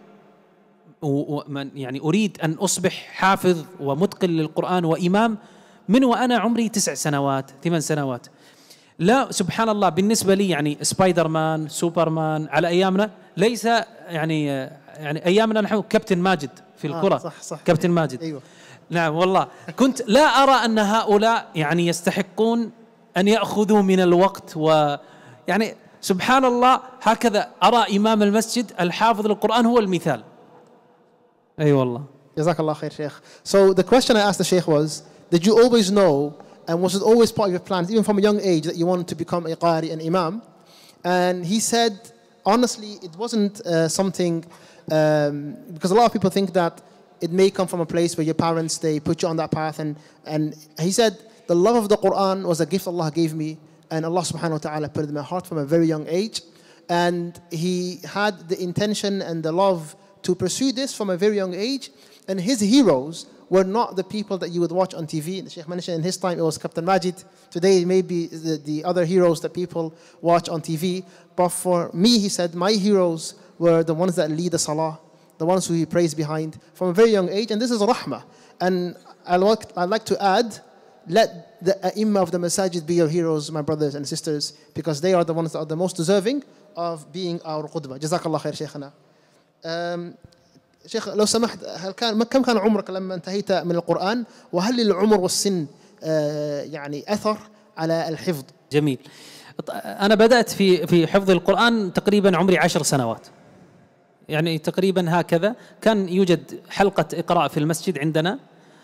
ومن يعني أريد أن أصبح حافظ ومتقن للقرآن وإمام من وأنا عمري تسع سنوات ثمان سنوات. لا سبحان الله بالنسبة لي يعني سبايدر مان سوبرمان على أيامنا ليس يعني يعني أيامنا نحن كابتن ماجد في الكرة. آه صح صح كابتن ماجد أيوة. نعم والله كنت لا أرى أن هؤلاء يعني يستحقون أن يأخذوا من الوقت، ويعني سبحان الله هكذا أرى إمام المسجد الحافظ للقرآن هو المثال. أي أيوة والله. جزاك الله خير شيخ. So the question I asked the Shaykh was, did you always know and was it always part of your plans even from a young age that you wanted to become a qari, an imam? And he said honestly it wasn't uh, something um, because a lot of people think that it may come from a place where your parents they put you on that path, and and he said the love of the Quran was a gift Allah gave me, and Allah subhanahu wa ta'ala put it in my heart from a very young age, and he had the intention and the love to pursue this from a very young age. And his heroes were not the people that you would watch on T V. The Shaykh mentioned in his time it was Captain Majid. Today it may be the, the other heroes that people watch on T V. But for me, he said, my heroes were the ones that lead the salah, the ones who he prays behind from a very young age. And this is rahmah. And I'd like, I'd like to add, let the ai-imma of the masajid be your heroes, my brothers and sisters, because they are the ones that are the most deserving of being our qudwa. Jazakallah khair Shaykhana. Um, شيخ لو سمحت، هل كان كم كان عمرك لما انتهيت من القرآن؟ وهل العمر والسن يعني أثر على الحفظ؟ جميل. أنا بدأت في في حفظ القرآن تقريبا عمري عشر سنوات، يعني تقريبا هكذا. كان يوجد حلقة إقراء في المسجد عندنا،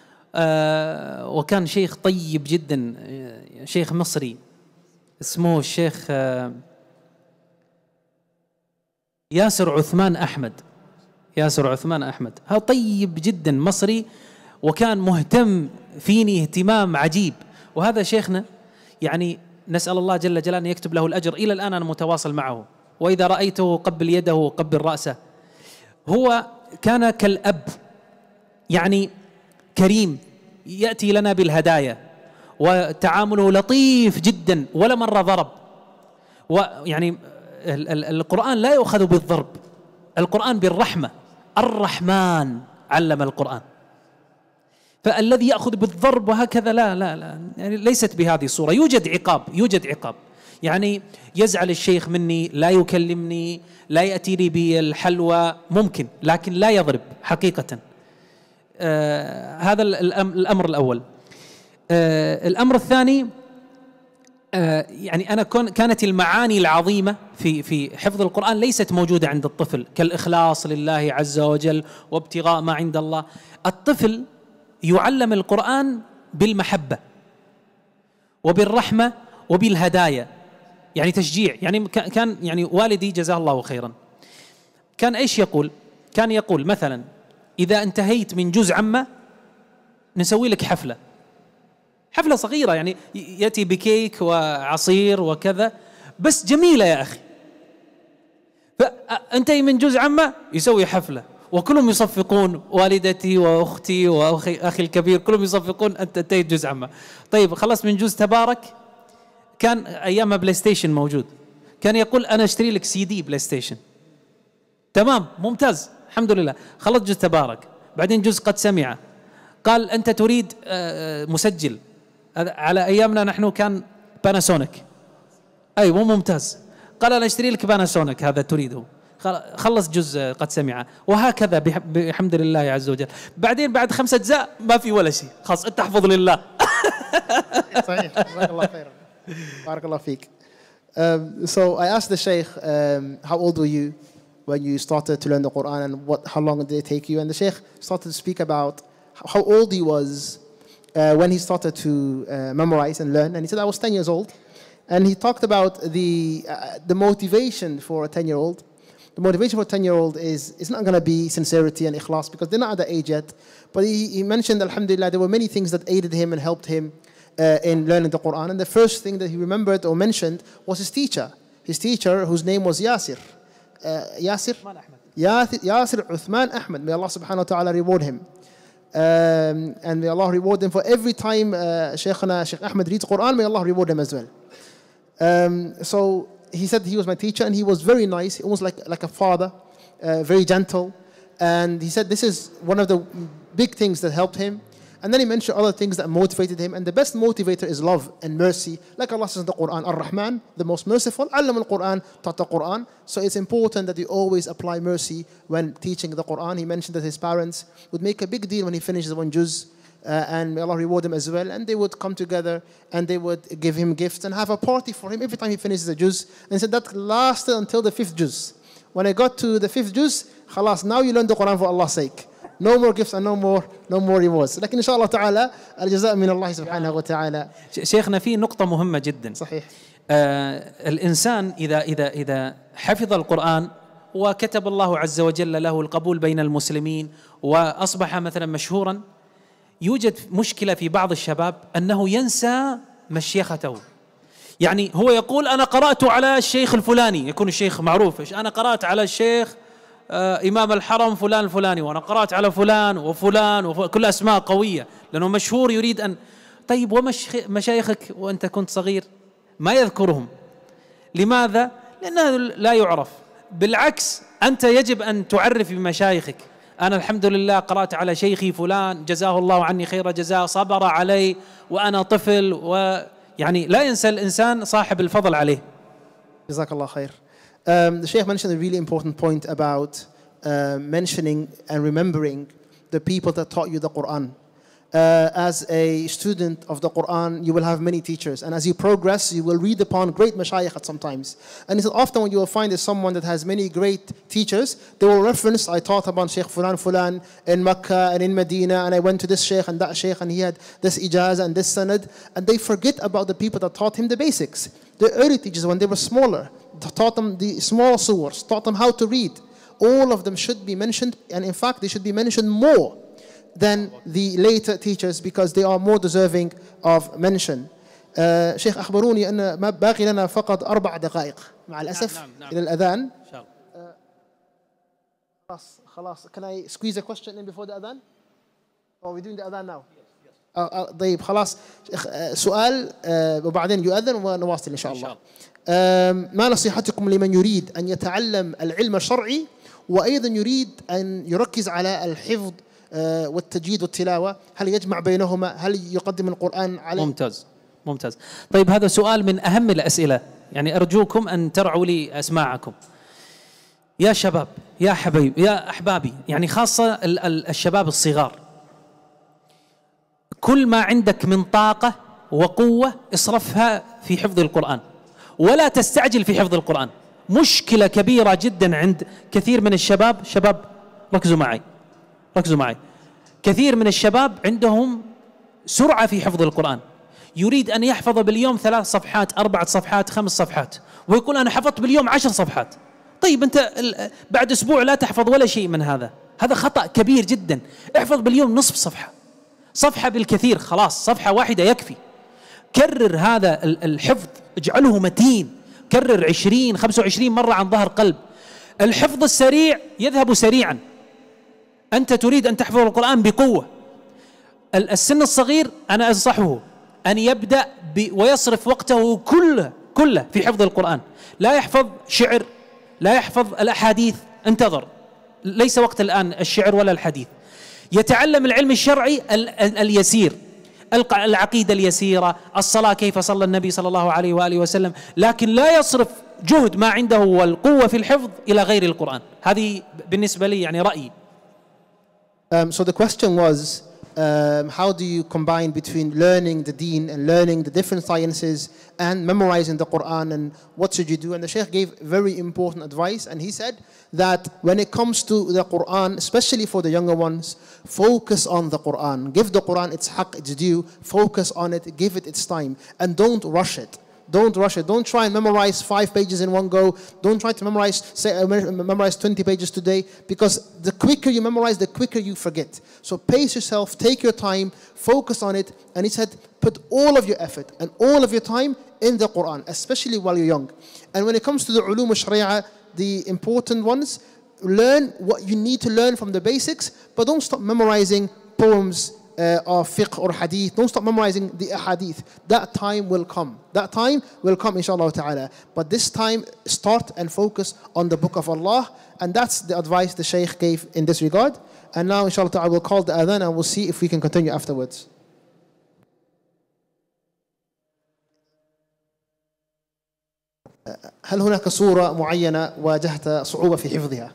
وكان شيخ طيب جدا، شيخ مصري اسمه الشيخ ياسر عثمان أحمد، ياسر عثمان أحمد، هذا طيب جدا مصري وكان مهتم فيني اهتمام عجيب. وهذا شيخنا يعني نسأل الله جل جلاله أن يكتب له الأجر، إلى الآن أنا متواصل معه، وإذا رأيته قبل يده وقبل رأسه. هو كان كالأب، يعني كريم، يأتي لنا بالهدايا وتعامله لطيف جدا، ولا مرة ضرب. ويعني القرآن لا يؤخذ بالضرب، القرآن بالرحمة، الرحمن علم القرآن. فالذي يأخذ بالضرب وهكذا لا لا لا يعني ليست بهذه الصورة. يوجد عقاب، يوجد عقاب، يعني يزعل الشيخ مني، لا يكلمني، لا يأتي لي بالحلوى ممكن، لكن لا يضرب حقيقة. آه هذا الأمر الأول. آه الأمر الثاني، آه يعني أنا كانت المعاني العظيمة في في حفظ القرآن ليست موجودة عند الطفل، كالإخلاص لله عز وجل وابتغاء ما عند الله. الطفل يعلم القرآن بالمحبة وبالرحمة وبالهدايا، يعني تشجيع. يعني كان يعني والدي جزاه الله خيرا كان ايش يقول؟ كان يقول مثلا إذا انتهيت من جزء عامة نسوي لك حفلة، حفلة صغيرة، يعني يأتي بكيك وعصير وكذا، بس جميلة يا أخي. فانتهي من جزء عامة يسوي حفلة، وكلهم يصفقون، والدتي واختي واخي اخي الكبير كلهم يصفقون، انت انتهيت جزء عامة. طيب خلصت من جزء تبارك، كان ايامها بلاي ستيشن موجود، كان يقول انا اشتري لك سي دي بلاي ستيشن. تمام، ممتاز، الحمد لله. خلصت جزء تبارك، بعدين جزء قد سمع، قال انت تريد مسجل. على ايامنا نحن كان باناسونيك، اي مو ممتاز. قال انا اشتري لك باناسونيك، هذا تريده. خلص جزء قد سمع، وهكذا بحمد الله عز وجل. بعدين بعد خمسة أجزاء ما في ولا شيء، خلاص أنت احفظ لله. صحيح، جزاك الله خيرا. بارك الله فيك. Um, so I asked the Shaykh, um, how old were you when you started to learn the Quran, and what, how long did it take you? And the Shaykh started to speak about how old he was uh, when he started to uh, memorize and learn. And he said, I was ten years old. And he talked about the, uh, the motivation for a ten-year-old. The motivation for a ten-year-old is, is not going to be sincerity and ikhlas, because they're not at that age yet. But he, he mentioned, alhamdulillah, there were many things that aided him and helped him uh, in learning the Quran. And the first thing that he remembered or mentioned was his teacher. His teacher, whose name was Yasir. Uh, Yasir? Yasir, Yasir Uthman Ahmed. May Allah subhanahu wa ta'ala reward him. Um, and may Allah reward him for every time uh, Shaykhana, Shaykh Ahmed reads Quran, may Allah reward him as well. Um, so he said he was my teacher, and he was very nice, almost like, like a father, uh, very gentle. And he said this is one of the big things that helped him. And then he mentioned other things that motivated him. And the best motivator is love and mercy. Like Allah says in the Quran, Ar-Rahman, the most merciful, Allam al-Quran, taught the Quran. So it's important that you always apply mercy when teaching the Quran. He mentioned that his parents would make a big deal when he finishes one juz. Uh, and may Allah reward him as well. And they would come together and they would give him gifts and have a party for him every time he finishes a juz. And he said that lasted until the fifth juz. When I got to the fifth juz, khalas, now you learn the Quran for Allah's sake. No more gifts and no more no more rewards. لكن إن شاء الله تعالى الجزاء من الله سبحانه وتعالى. شيخنا في نقطة مهمة جدا. صحيح. آه الإنسان إذا إذا إذا حفظ القرآن وكتب الله عز وجل له القبول بين المسلمين وأصبح مثلا مشهورا، يوجد مشكلة في بعض الشباب أنه ينسى مشيخته. يعني هو يقول أنا قرأت على الشيخ الفلاني، يكون الشيخ معروف، أنا قرأت على الشيخ آه إمام الحرم فلان الفلاني، وأنا قرأت على فلان وفلان وفلان، كل أسماء قوية لأنه مشهور يريد أن. طيب ومشايخك وأنت كنت صغير ما يذكرهم، لماذا؟ لأنه لا يعرف. بالعكس أنت يجب أن تعرف بمشايخك. أنا الحمد لله قرأت على شيخي فلان جزاه الله عني خير جزاء، صبر علي وأنا طفل، ويعني لا ينسى الإنسان صاحب الفضل عليه. جزاك الله خير. Um, the Shaykh mentioned a really important point about uh, mentioning and remembering the people that taught you the Quran. Uh, as a student of the Quran, you will have many teachers, and as you progress, you will read upon great mashayikh at sometimes. And he said often what you will find is someone that has many great teachers, they will reference, I taught about Shaykh Fulan Fulan in Mecca and in Medina, and I went to this Shaykh and that Shaykh, and he had this ijaz and this sanad, and they forget about the people that taught him the basics. The early teachers, when they were smaller, taught them the small surahs, taught them how to read. all of them should be mentioned, and in fact, they should be mentioned more than the later teachers because they are more deserving of mention. uh, شيخ أخبروني أن ما باقي لنا فقط أربع دقائق مع الأسف نعم نعم إلى الأذان. إن شاء الله. خلاص خلاص. Can I squeeze a question in before the adhan? Or are we doing the adhan now? آه آه طيب خلاص. سؤال آه وبعدين يؤذن ونواصل إن شاء الله. ما نصيحتكم لمن يريد أن يتعلم العلم الشرعي وأيضا يريد أن يركز على الحفظ والتجويد والتلاوة؟ هل يجمع بينهما؟ هل يقدم القرآن عليه؟ ممتاز ممتاز. طيب هذا سؤال من أهم الأسئلة، يعني أرجوكم أن ترعوا لي أسماعكم يا شباب، يا حبيب، يا أحبابي، يعني خاصة الشباب الصغار. كل ما عندك من طاقة وقوة اصرفها في حفظ القرآن، ولا تستعجل في حفظ القرآن. مشكلة كبيرة جدا عند كثير من الشباب، شباب ركزوا معي ركزوا معي كثير من الشباب عندهم سرعة في حفظ القرآن، يريد أن يحفظ باليوم ثلاث صفحات، أربعة صفحات، خمس صفحات، ويقول أنا حفظت باليوم عشر صفحات. طيب أنت بعد أسبوع لا تحفظ ولا شيء من هذا، هذا خطأ كبير جدا. احفظ باليوم نصف صفحة، صفحة بالكثير، خلاص صفحة واحدة يكفي. كرر هذا الحفظ، اجعله متين، كرر عشرين خمسة وعشرين مرة عن ظهر قلب. الحفظ السريع يذهب سريعا، أنت تريد أن تحفظ القرآن بقوة. السن الصغير أنا أنصحه أن يبدأ ويصرف وقته كله كله في حفظ القرآن، لا يحفظ شعر، لا يحفظ الأحاديث، انتظر، ليس وقت الآن الشعر ولا الحديث. يتعلم العلم الشرعي اليسير، العقيدة اليسيرة، الصلاة كيف صلى النبي صلى الله عليه وآله وسلم، لكن لا يصرف جهد ما عنده والقوة في الحفظ إلى غير القرآن. هذه بالنسبة لي يعني رأيي. Um, so the question was, um, how do you combine between learning the deen and learning the different sciences and memorizing the Quran, and what should you do? And the Shaykh gave very important advice, and he said that when it comes to the Quran, especially for the younger ones, focus on the Quran. Give the Quran its haqq, its due, focus on it, give it its time, and don't rush it. Don't rush it. Don't try and memorize five pages in one go. Don't try to memorize say, uh, memorize twenty pages today, because the quicker you memorize, the quicker you forget. So pace yourself, take your time, focus on it. And he said, put all of your effort and all of your time in the Quran, especially while you're young. And when it comes to the ulum al-sharia, the important ones, learn what you need to learn from the basics, but don't stop memorizing poems Uh, or fiqh or hadith. Don't stop memorizing the hadith. That time will come. That time will come, inshallah ta'ala. But this time, start and focus on the book of Allah. And that's the advice the Shaykh gave in this regard. And now, inshallah ta'ala, we'll call the adhan and we'll see if we can continue afterwards. هل هناك صورة معينة واجهت صعوبة في حفظها؟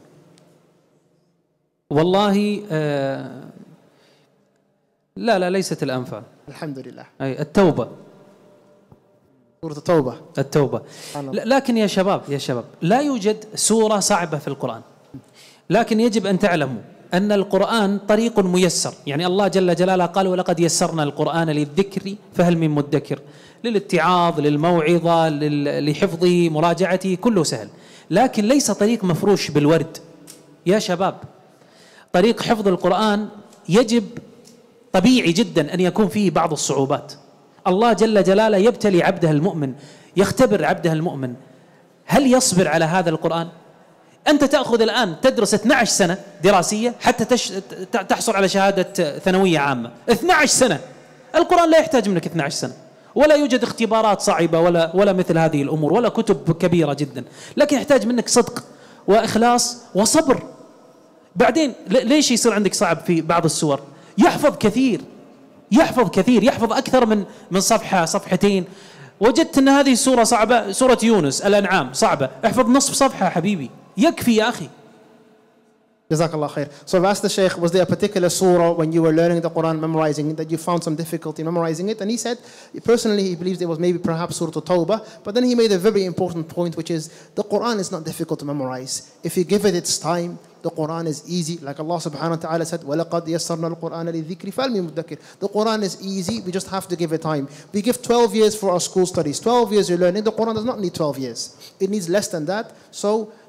والله آه لا لا ليست الأنفال، الحمد لله. أي التوبة، سورة التوبة. التوبة. لكن يا شباب يا شباب لا يوجد سورة صعبة في القرآن، لكن يجب أن تعلموا أن القرآن طريق ميسر. يعني الله جل جلاله قال ولقد يسرنا القرآن للذكر فهل من مدكر، للاتعاظ، للموعظة، لحفظه، مراجعته، كله سهل. لكن ليس طريق مفروش بالورد يا شباب. طريق حفظ القرآن يجب طبيعي جدا أن يكون فيه بعض الصعوبات. الله جل جلاله يبتلي عبده المؤمن، يختبر عبده المؤمن هل يصبر على هذا القرآن. أنت تأخذ الآن تدرس اثنتي عشرة سنة دراسية حتى تش... تحصل على شهادة ثانوية عامة. اثنتي عشرة سنة، القرآن لا يحتاج منك اثنتي عشرة سنة، ولا يوجد اختبارات صعبة ولا ولا مثل هذه الأمور، ولا كتب كبيرة جدا، لكن يحتاج منك صدق وإخلاص وصبر. بعدين ليش يصير عندك صعب في بعض السور؟ يحفظ كثير يحفظ كثير يحفظ أكثر من من صفحة صفحتين. وجدت أن هذه السورة صعبة، سورة يونس الأنعام صعبة، احفظ نصف صفحة حبيبي يكفي يا أخي. Jazakallah khair. So I've asked the Shaykh, was there a particular surah when you were learning the Quran, memorizing it, that you found some difficulty memorizing it? And he said, personally, he believes it was maybe perhaps Surah Tawbah, but then he made a very important point, which is the Quran is not difficult to memorize. If you give it its time, the Quran is easy. Like Allah subhanahu wa ta'ala said, وَلَقَدْ يَسَّرْنَا الْقُرْآنَ لِلذِّكْرِ فَهَلْ مِن مُدَّكِرٍ. The Quran is easy, we just have to give it time. We give twelve years for our school studies. twelve years you're learning. The Quran does not need twelve years. It needs less than that. So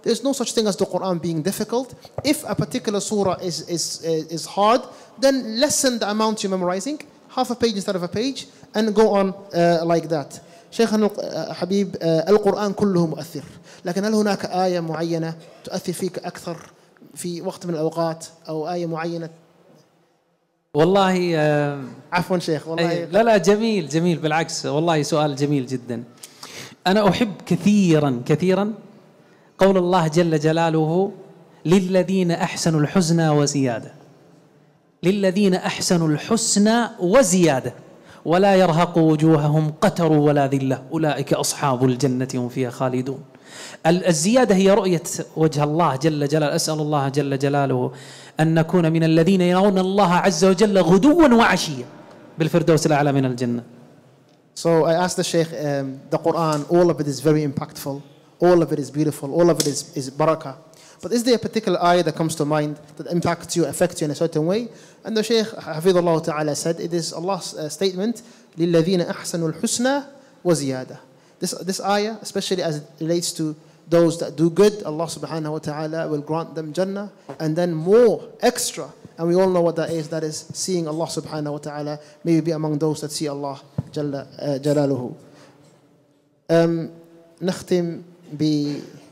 there's no such thing as the Quran being difficult. If a particular surah is, is, is hard, then lessen the amount you're memorizing, half a page instead of a page, and go on uh, like that. شيخنا حبيب القرآن كله مؤثر، لكن هل هناك آية معينة تؤثر فيك أكثر في وقت من الأوقات أو آية معينة؟ والله آه عفوا شيخ والله لا لا جميل جميل بالعكس والله سؤال جميل جدا. أنا أحب كثيرا كثيرا قول الله جل جلاله للذين أحسنوا الحسنى وزيادة، للذين أحسنوا الحسنى وزيادة ولا يرهق وجوههم قتر ولا ذلة أولئك أصحاب الجنة هم فيها خالدون. الزيادة هي رؤية وجه الله جل جلاله. أسأل الله جل جلاله أن نكون من الذين يرون الله عز وجل غدوا وعشيا بالفردوس الأعلى من الجنة. So I asked the Shaykh, um, the Quran, all of it is very impactful, all of it is beautiful, all of it is, is barakah. But is there a particular ayah that comes to mind that impacts you, affects you in a certain way? And the Shaykh, Hafidhullah Ta'ala, said it is Allah's uh, statement, لِلَّذِينَ أَحْسَنُوا الْحُسْنَى وَزِيَادَةً. This, this ayah, especially as it relates to those that do good, Allah Subhanahu Wa Ta'ala will grant them Jannah, and then more, extra. And we all know what that is, that is seeing Allah Subhanahu Wa Ta'ala, maybe be among those that see Allah Jalla uh, Jalaluhu. Um, نختم ب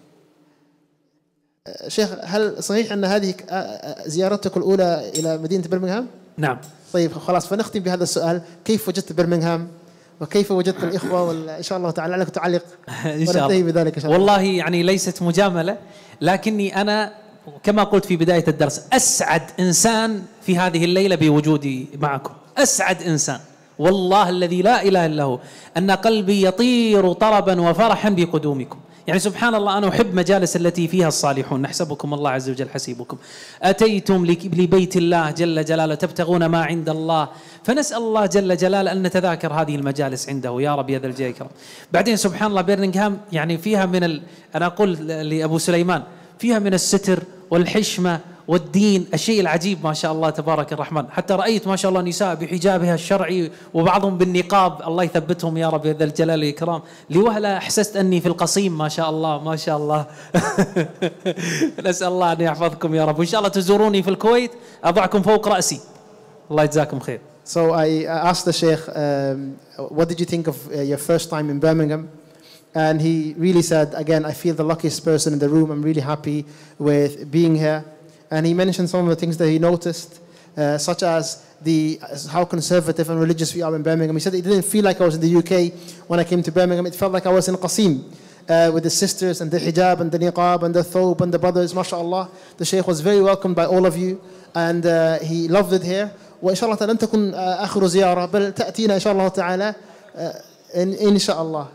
شيخ، هل صحيح أن هذه زيارتك الأولى إلى مدينة برمنغهام؟ نعم. طيب خلاص، فنختم بهذا السؤال، كيف وجدت برمنغهام؟ وكيف وجدت الإخوة؟ وإن شاء الله تعالى لك تعلق إن شاء الله. بذلك إن شاء الله. والله يعني ليست مجاملة، لكني أنا كما قلت في بداية الدرس أسعد إنسان في هذه الليلة بوجودي معكم، أسعد إنسان والله الذي لا إله إلا هو، أن قلبي يطير طربا وفرحا بقدومكم. يعني سبحان الله أنا أحب مجالس التي فيها الصالحون، نحسبكم الله عز وجل حسيبكم. أتيتم لبيت الله جل جلاله تبتغون ما عند الله، فنسأل الله جل جلاله أن نتذاكر هذه المجالس عنده يا رب يا ذا الجلال والإكرام. بعدين سبحان الله برمنغهام يعني فيها من ال... أنا أقول لأبو سليمان فيها من الستر والحشمة والدين الشيء العجيب ما شاء الله تبارك الرحمن. حتى رأيت ما شاء الله نساء بحجابها الشرعي وبعضهم بالنقاب، الله يثبتهم يا رب يا ذا الجلال والإكرام. لوهلة أحسست أني في القصيم ما شاء الله ما شاء الله. نسأل الله أن يحفظكم يا رب، وإن شاء الله تزوروني في الكويت أضعكم فوق رأسي. الله يجزاكم خير. So I asked the Shaykh, um, what did you think of uh, your first time in Birmingham? And he really said, again, I feel the luckiest person in the room. I'm really happy with being here. And he mentioned some of the things that he noticed, uh, such as the how conservative and religious we are in Birmingham. He said it didn't feel like I was in the U K when I came to Birmingham. It felt like I was in Qasim uh, with the sisters and the hijab and the niqab and the thobe and the brothers. MashaAllah. The Shaykh was very welcomed by all of you, and uh, he loved it here. وإن شاء الله تعالى لن تكن آخر زيارة، بل تأتينا إن شاء الله تعالى إن إن شاء الله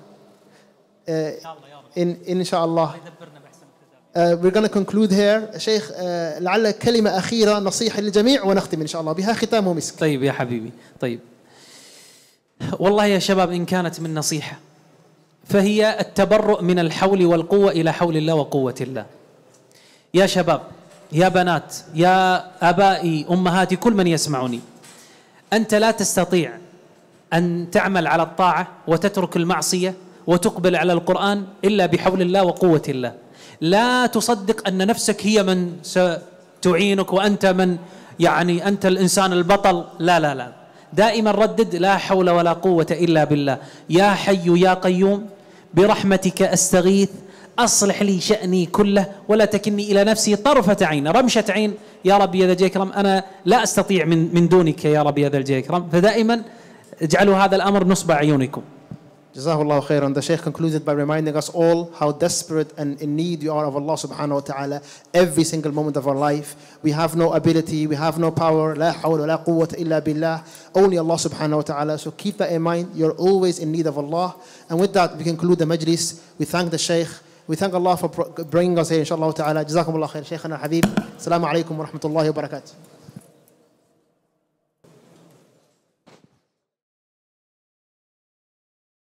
إن إن شاء الله. Uh, we're going to conclude here. شيخ uh, لعل كلمة أخيرة نصيحة للجميع ونختم إن شاء الله بها ختام مسك. طيب يا حبيبي، طيب والله يا شباب إن كانت من نصيحة فهي التبرؤ من الحول والقوة إلى حول الله وقوة الله. يا شباب يا بنات يا آبائي أمهاتي كل من يسمعني، أنت لا تستطيع أن تعمل على الطاعة وتترك المعصية وتقبل على القرآن إلا بحول الله وقوة الله. لا تصدق أن نفسك هي من ستعينك وأنت من يعني أنت الإنسان البطل، لا لا لا، دائما ردد لا حول ولا قوة إلا بالله. يا حي يا قيوم برحمتك أستغيث أصلح لي شأني كله ولا تكلني إلى نفسي طرفة عين رمشة عين يا رب يا ذا الجلال والإكرام، أنا لا أستطيع من من دونك يا رب يا ذا الجلال والإكرام. فدائما اجعلوا هذا الأمر نصب عيونكم. Jazakallah khairan. The Shaykh concluded by reminding us all how desperate and in need we are of Allah subhanahu wa ta'ala every single moment of our life. We have no ability, we have no power. La hawla wa la quwwata illa billah. Only Allah subhanahu wa ta'ala. So keep that in mind. You're always in need of Allah. And with that, we conclude the majlis. We thank the Shaykh. We thank Allah for bringing us here, inshallah ta'ala. Jazakumullah khair. Shaykhana Habib. Assalamu alaikum wa rahmatullahi wa barakatuh.